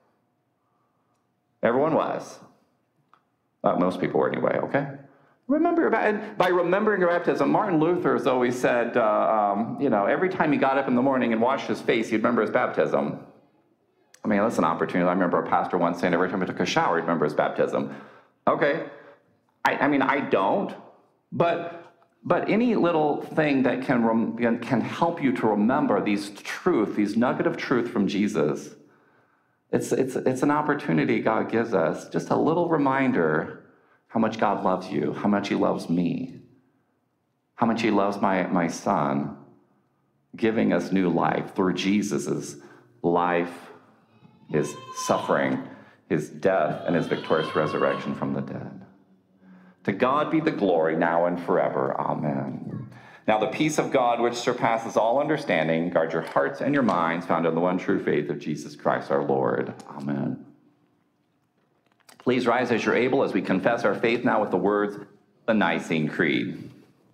Everyone was. Most people were anyway, okay? Remember, by remembering your baptism, Martin Luther has always said, you know, every time he got up in the morning and washed his face, he'd remember his baptism. I mean, that's an opportunity. I remember a pastor once saying every time he took a shower, he'd remember his baptism. Okay, I mean, I don't, but But any little thing that can help you to remember these nugget of truth from Jesus, it's an opportunity God gives us, just a little reminder how much God loves you, how much he loves me, how much he loves my son, giving us new life through Jesus' life, his suffering, his death, and his victorious resurrection from the dead. To God be the glory now and forever. Amen. Now the peace of God, which surpasses all understanding, guard your hearts and your minds, found in the one true faith of Jesus Christ our Lord. Amen. Please rise as you're able as we confess our faith now with the words of the Nicene Creed.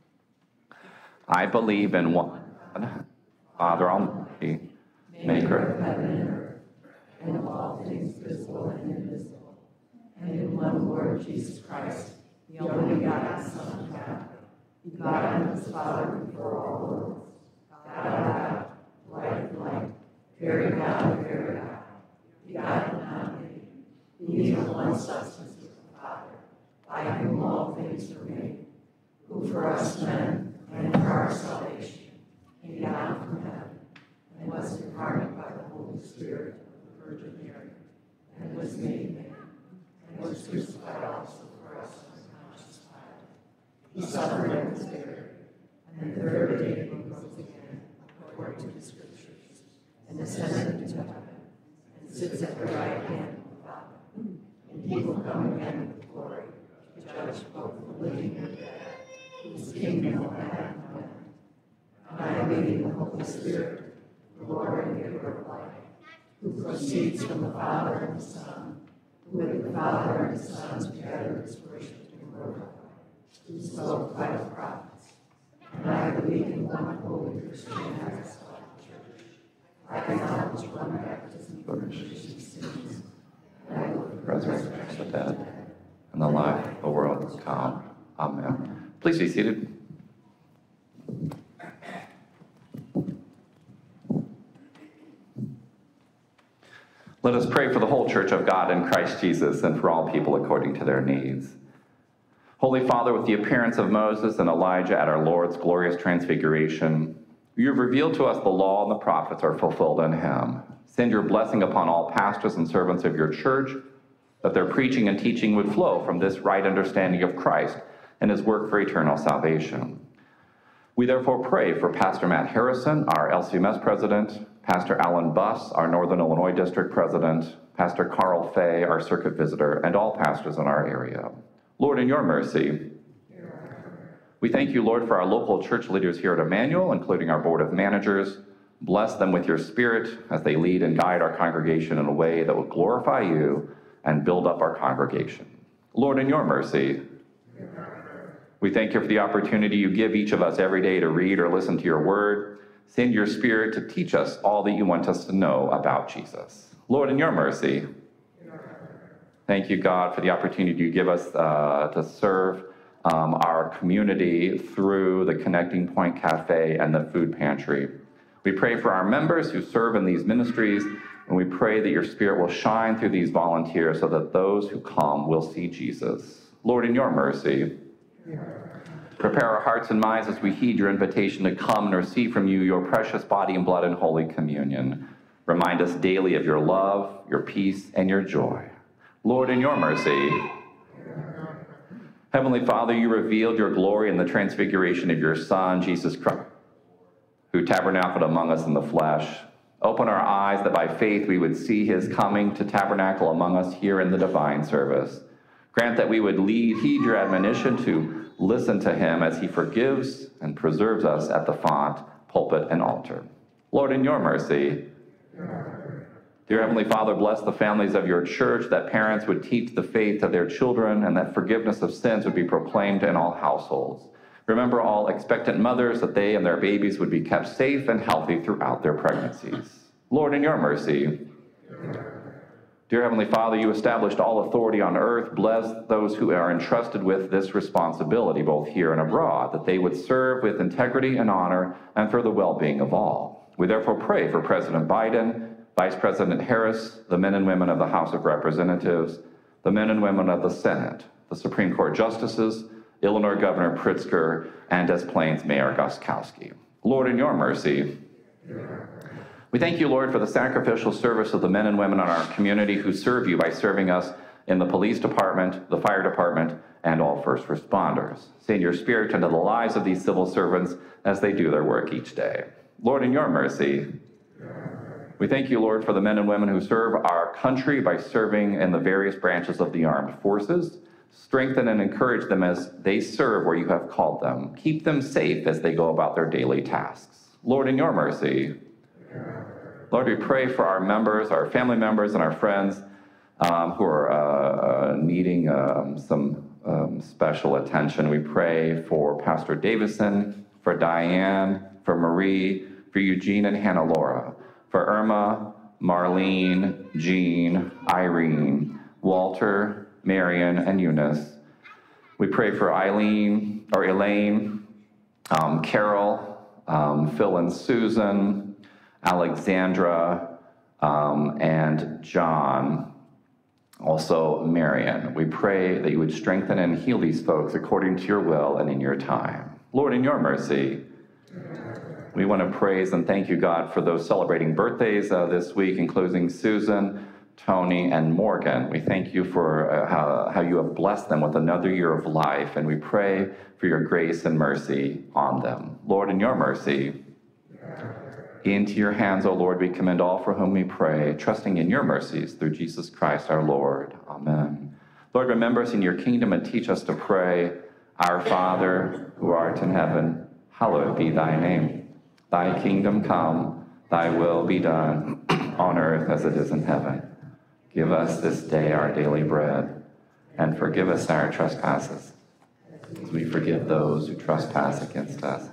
I believe in one God, Father Almighty, maker of heaven and earth, and of all things visible and invisible, and in one Lord Jesus Christ, the only begotten Son of God, begotten of his Father before all worlds, God of God, light of light, very God of very God, begotten and not made, being of one substance with the Father, by whom all things were made, who for us men and for our salvation came down from heaven, and was incarnate by the Holy Spirit of the Virgin Mary, and was made man, and was crucified also for us on Pontius Pilate. He suffered and was buried, and the third day he rose again, according to the Scriptures, and ascended into heaven, and sits at the right hand of the Father. And he will come again with glory, to judge both the living and the dead, whose kingdom will have no end. And I believe in the Holy Spirit, the Lord and giver of life, who proceeds from the Father and the Son, who with the Father and the Son together is worshipped and glorified, who spoke by the prophets. And I believe in one holy Christian apostolic church. I acknowledge one baptism for remission of sins, and I look for the resurrection of the dead and the life of the world to come. Amen. Please be seated. Let us pray for the whole church of God in Christ Jesus and for all people according to their needs. Holy Father, with the appearance of Moses and Elijah at our Lord's glorious transfiguration, you have revealed to us the law and the prophets are fulfilled in him. Send your blessing upon all pastors and servants of your church, that their preaching and teaching would flow from this right understanding of Christ and his work for eternal salvation. We therefore pray for Pastor Matt Harrison, our LCMS president, Pastor Alan Buss, our Northern Illinois district president, Pastor Carl Fay, our circuit visitor, and all pastors in our area. Lord, in your mercy, we thank you, Lord, for our local church leaders here at Emmanuel, including our board of managers. Bless them with your spirit as they lead and guide our congregation in a way that will glorify you and build up our congregation. Lord, in your mercy, we thank you for the opportunity you give each of us every day to read or listen to your word. Send your spirit to teach us all that you want us to know about Jesus. Lord, in your mercy, thank you, God, for the opportunity you give us to serve our community through the Connecting Point Cafe and the food pantry. We pray for our members who serve in these ministries, and we pray that your spirit will shine through these volunteers so that those who come will see Jesus. Lord, in your mercy, prepare our hearts and minds as we heed your invitation to come and receive from you your precious body and blood in Holy Communion. Remind us daily of your love, your peace, and your joy. Lord, in your mercy, Heavenly Father, you revealed your glory in the transfiguration of your Son, Jesus Christ, who tabernacled among us in the flesh. Open our eyes that by faith we would see his coming to tabernacle among us here in the divine service. Grant that we would heed your admonition to listen to him as he forgives and preserves us at the font, pulpit, and altar. Lord, in your mercy, dear Heavenly Father, bless the families of your church, that parents would teach the faith to their children and that forgiveness of sins would be proclaimed in all households. Remember all expectant mothers, that they and their babies would be kept safe and healthy throughout their pregnancies. Lord, in your mercy, dear Heavenly Father, you established all authority on earth. Bless those who are entrusted with this responsibility, both here and abroad, that they would serve with integrity and honor and for the well-being of all. We therefore pray for President Biden, Vice President Harris, the men and women of the House of Representatives, the men and women of the Senate, the Supreme Court justices, Illinois Governor Pritzker, and Des Plaines Mayor Gostkowski. Lord, in your mercy, we thank you, Lord, for the sacrificial service of the men and women in our community who serve you by serving us in the police department, the fire department, and all first responders. Send your spirit into the lives of these civil servants as they do their work each day. Lord, in your mercy, we thank you, Lord, for the men and women who serve our country by serving in the various branches of the armed forces. Strengthen and encourage them as they serve where you have called them. Keep them safe as they go about their daily tasks. Lord, in your mercy, Lord, we pray for our members, our family members, and our friends who are needing some special attention. We pray for Pastor Davison, for Diane, for Marie, for Eugene and Hannah Laura, for Irma, Marlene, Jean, Irene, Walter, Marion, and Eunice. We pray for Elaine, Carol, Phil and Susan, Alexandra, and John, also Marion. We pray that you would strengthen and heal these folks according to your will and in your time. Lord, in your mercy, we want to praise and thank you, God, for those celebrating birthdays this week, including Susan, Tony, and Morgan. We thank you for how you have blessed them with another year of life, and we pray for your grace and mercy on them. Lord, in your mercy, into your hands, O Lord, we commend all for whom we pray, trusting in your mercies through Jesus Christ our Lord. Amen. Lord, remember us in your kingdom and teach us to pray, Our Father, who art in heaven, hallowed be thy name. Thy kingdom come, thy will be done, on earth as it is in heaven. Give us this day our daily bread, and forgive us our trespasses, as we forgive those who trespass against us.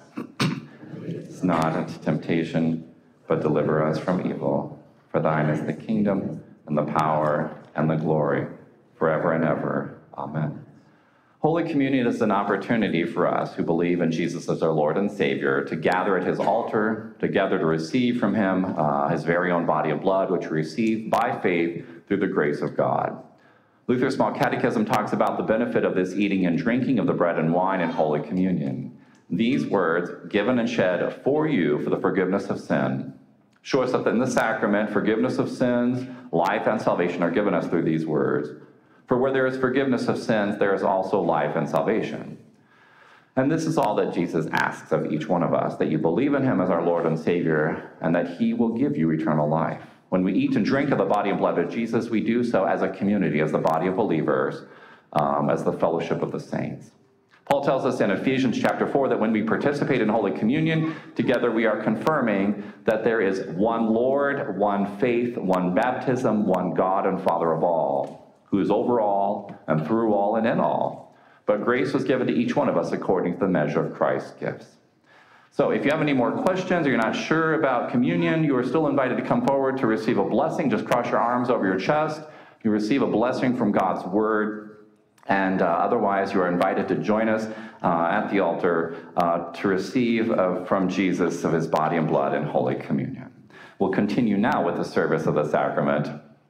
It's not into temptation, but deliver us from evil. For thine is the kingdom, and the power, and the glory, forever and ever. Amen. Holy Communion is an opportunity for us who believe in Jesus as our Lord and Savior to gather at his altar, together to receive from him his very own body and blood, which we receive by faith through the grace of God. Luther's Small Catechism talks about the benefit of this eating and drinking of the bread and wine in Holy Communion. These words, given and shed for you for the forgiveness of sin, show us that in the sacrament, forgiveness of sins, life, and salvation are given us through these words. For where there is forgiveness of sins, there is also life and salvation. And this is all that Jesus asks of each one of us, that you believe in him as our Lord and Savior, and that he will give you eternal life. When we eat and drink of the body and blood of Jesus, we do so as a community, as the body of believers, as the fellowship of the saints. Paul tells us in Ephesians chapter 4 that when we participate in Holy Communion, together we are confirming that there is one Lord, one faith, one baptism, one God and Father of all, who is over all and through all and in all. But grace was given to each one of us according to the measure of Christ's gifts. So if you have any more questions or you're not sure about communion, you are still invited to come forward to receive a blessing. Just cross your arms over your chest. You receive a blessing from God's word. And otherwise, you are invited to join us at the altar to receive from Jesus of his body and blood in Holy Communion. We'll continue now with the service of the sacrament.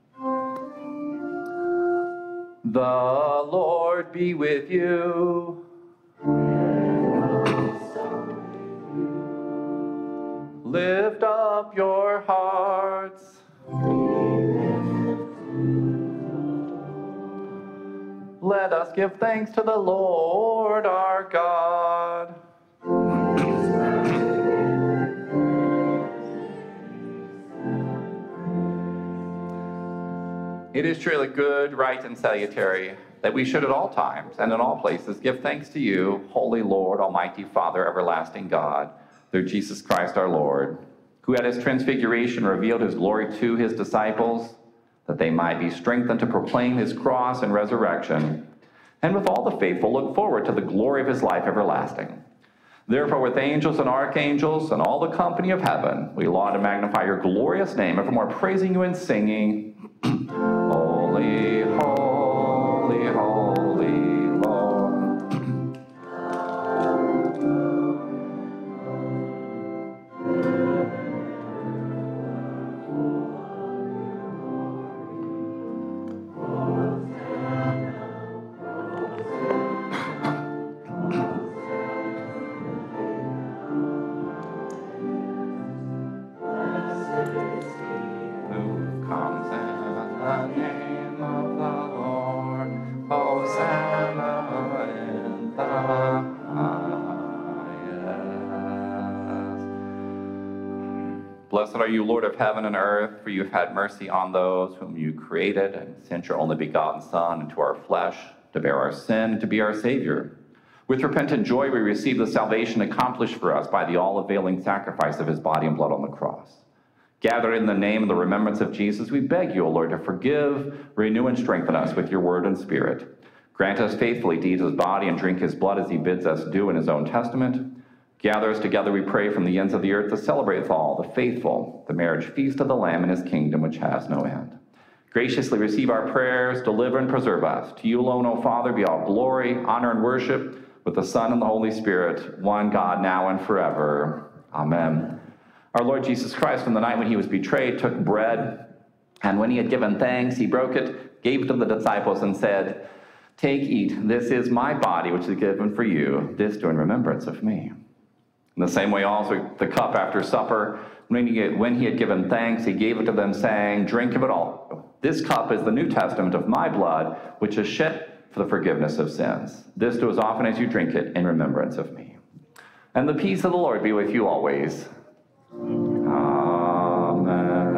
The Lord be with you. Lift up your hearts. Let us give thanks to the Lord our God. It is truly good, right, and salutary that we should at all times and in all places give thanks to you, Holy Lord, Almighty Father, everlasting God, through Jesus Christ our Lord, who at his transfiguration revealed his glory to his disciples, that they might be strengthened to proclaim his cross and resurrection, and with all the faithful look forward to the glory of his life everlasting. Therefore, with angels and archangels and all the company of heaven, we laud and magnify your glorious name, evermore praising you and singing, Holy, holy, holy Lord. Blessed are you, Lord of heaven and earth, for you have had mercy on those whom you created and sent your only begotten Son into our flesh to bear our sin and to be our Savior. With repentant joy, we receive the salvation accomplished for us by the all-availing sacrifice of his body and blood on the cross. Gathered in the name and the remembrance of Jesus, we beg you, O Lord, to forgive, renew, and strengthen us with your word and spirit. Grant us faithfully to eat his body and drink his blood as he bids us do in his own testament. Gather us together, we pray, from the ends of the earth to celebrate with all the faithful the marriage feast of the Lamb in his kingdom, which has no end. Graciously receive our prayers, deliver and preserve us. To you alone, O Father, be all glory, honor, and worship with the Son and the Holy Spirit, one God, now and forever. Amen. Our Lord Jesus Christ, on the night when he was betrayed, took bread, and when he had given thanks, he broke it, gave it to the disciples, and said, "Take, eat. This is my body, which is given for you. This do in remembrance of me." In the same way also, the cup after supper, when he had given thanks, he gave it to them, saying, "Drink of it all. This cup is the New Testament of my blood, which is shed for the forgiveness of sins. This do as often as you drink it in remembrance of me." And the peace of the Lord be with you always. Amen.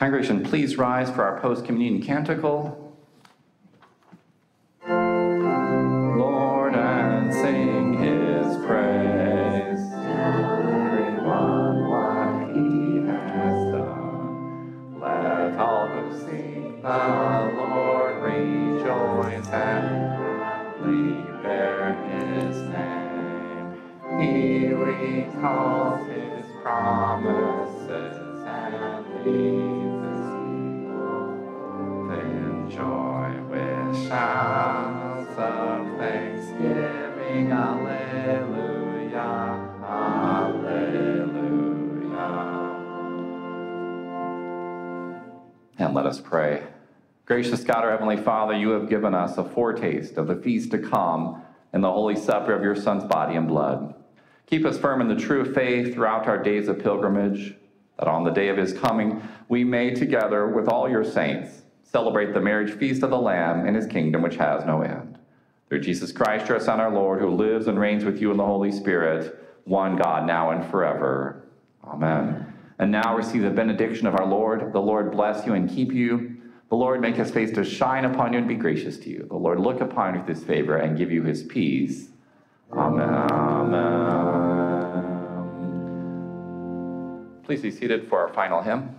Congregation, please rise for our post-communion canticle. Lord, and sing his praise. Tell everyone what he has done. Let all who seek the Lord rejoice and proudly bear his name. He recalls his promises and leads his people in joy with shouts of thanksgiving. Alleluia, alleluia. And let us pray. Gracious God, our Heavenly Father, you have given us a foretaste of the feast to come in the Holy Supper of your Son's body and blood. Keep us firm in the true faith throughout our days of pilgrimage, that on the day of his coming we may, together with all your saints, celebrate the marriage feast of the Lamb in his kingdom which has no end. Through Jesus Christ, your Son, our Lord, who lives and reigns with you in the Holy Spirit, one God, now and forever. Amen. And now receive the benediction of our Lord. The Lord bless you and keep you. The Lord make his face to shine upon you and be gracious to you. The Lord look upon you with his favor and give you his peace. Amen. Amen. Please be seated for our final hymn.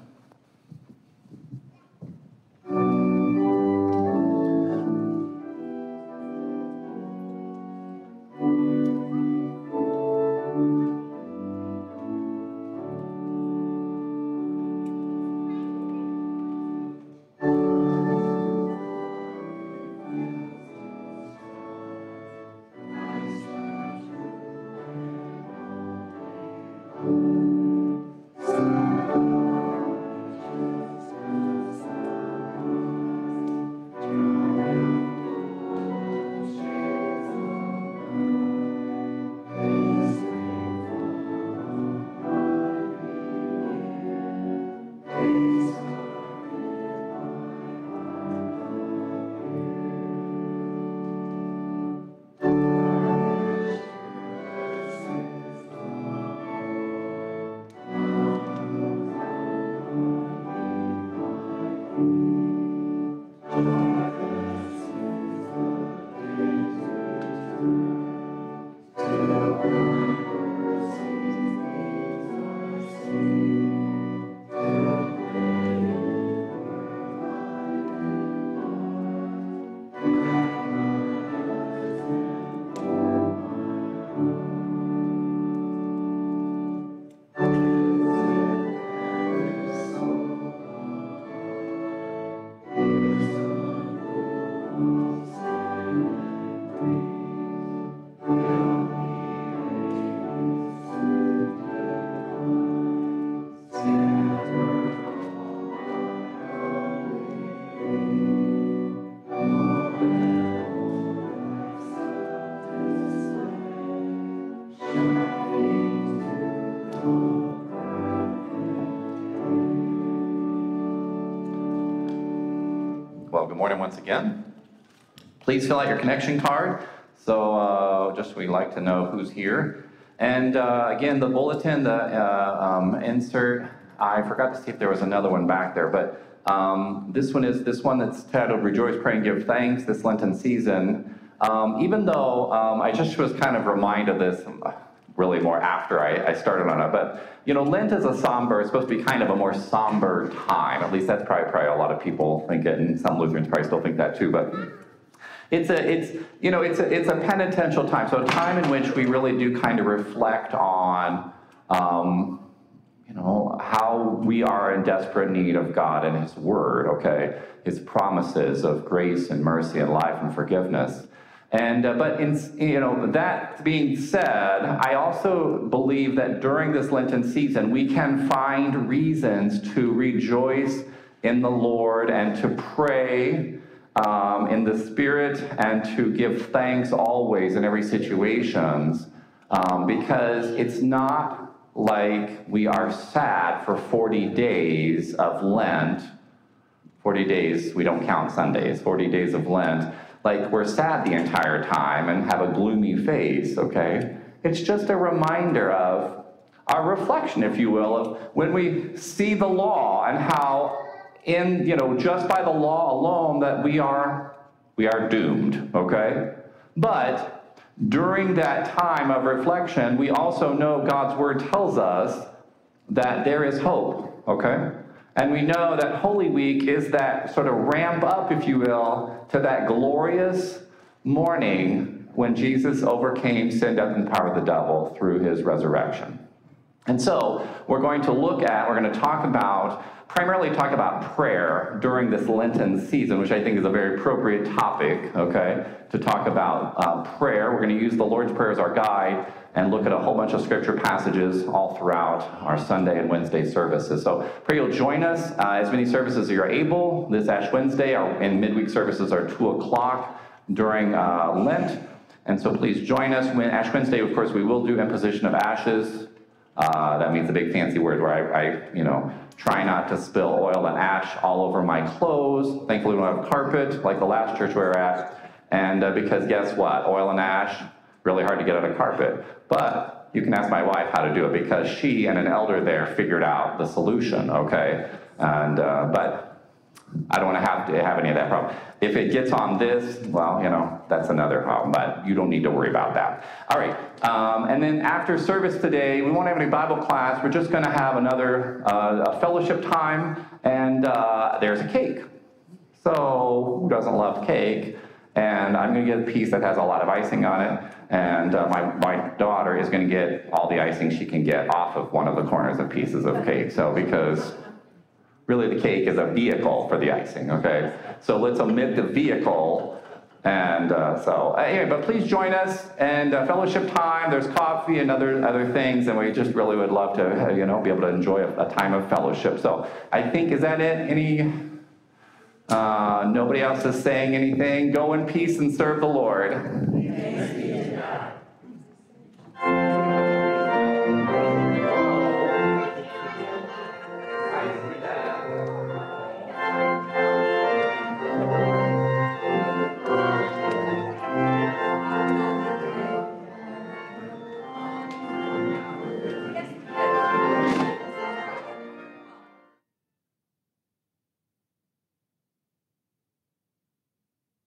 Well, good morning once again. Please fill out your connection card. So just we'd like to know who's here. And again, the bulletin, the insert, I forgot to see if there was another one back there, but this one that's titled Rejoice, Pray, and Give Thanks this Lenten season. Even though I just was kind of reminded of this really more after I started on it, but you know, Lent is it's supposed to be kind of a more somber time. At least that's probably a lot of people think it, and some Lutherans probably still think that too. But it's a penitential time, so a time in which we really do kind of reflect on, you know, how we are in desperate need of God and His Word. Okay, His promises of grace and mercy and life and forgiveness. And but that being said, I also believe that during this Lenten season we can find reasons to rejoice in the Lord and to pray in the Spirit and to give thanks always in every situation, because it's not like we are sad for 40 days of Lent. 40 days, we don't count Sundays, 40 days of Lent. Like we're sad the entire time and have a gloomy face, okay? It's just a reminder of our reflection, if you will, of when we see the law and how in, just by the law alone that we are doomed, okay? But during that time of reflection, we also know God's word tells us that there is hope, okay? And we know that Holy Week is that sort of ramp up, if you will, to that glorious morning when Jesus overcame sin, death, and the power of the devil through his resurrection. And so we're going to primarily talk about prayer during this Lenten season, which I think is a very appropriate topic, okay, to talk about prayer. We're going to use the Lord's Prayer as our guide and look at a whole bunch of scripture passages all throughout our Sunday and Wednesday services. So pray you'll join us as many services as you're able. This Ash Wednesday and midweek services are 2 o'clock during Lent. And so please join us. Ash Wednesday, of course, we will do imposition of ashes. That means a big fancy word where I try not to spill oil and ash all over my clothes. Thankfully, we don't have carpet like the last church we were at. And because guess what? Oil and ash, really hard to get out of carpet. But you can ask my wife how to do it because she and an elder there figured out the solution, okay? And but I don't want to have any of that problem. If it gets on this, well, that's another problem, but you don't need to worry about that. All right, and then after service today, we won't have any Bible class. We're just going to have another fellowship time, and there's a cake. So who doesn't love cake? And I'm going to get a piece that has a lot of icing on it, and my daughter is going to get all the icing she can get off of one of the corners of pieces of cake. So because really the cake is a vehicle for the icing, okay? So let's omit the vehicle. And anyway, but please join us and fellowship time. There's coffee and other things, and we just really would love to, be able to enjoy a time of fellowship. So I think, is that it? Nobody else is saying anything? Go in peace and serve the Lord. Thanks be to God.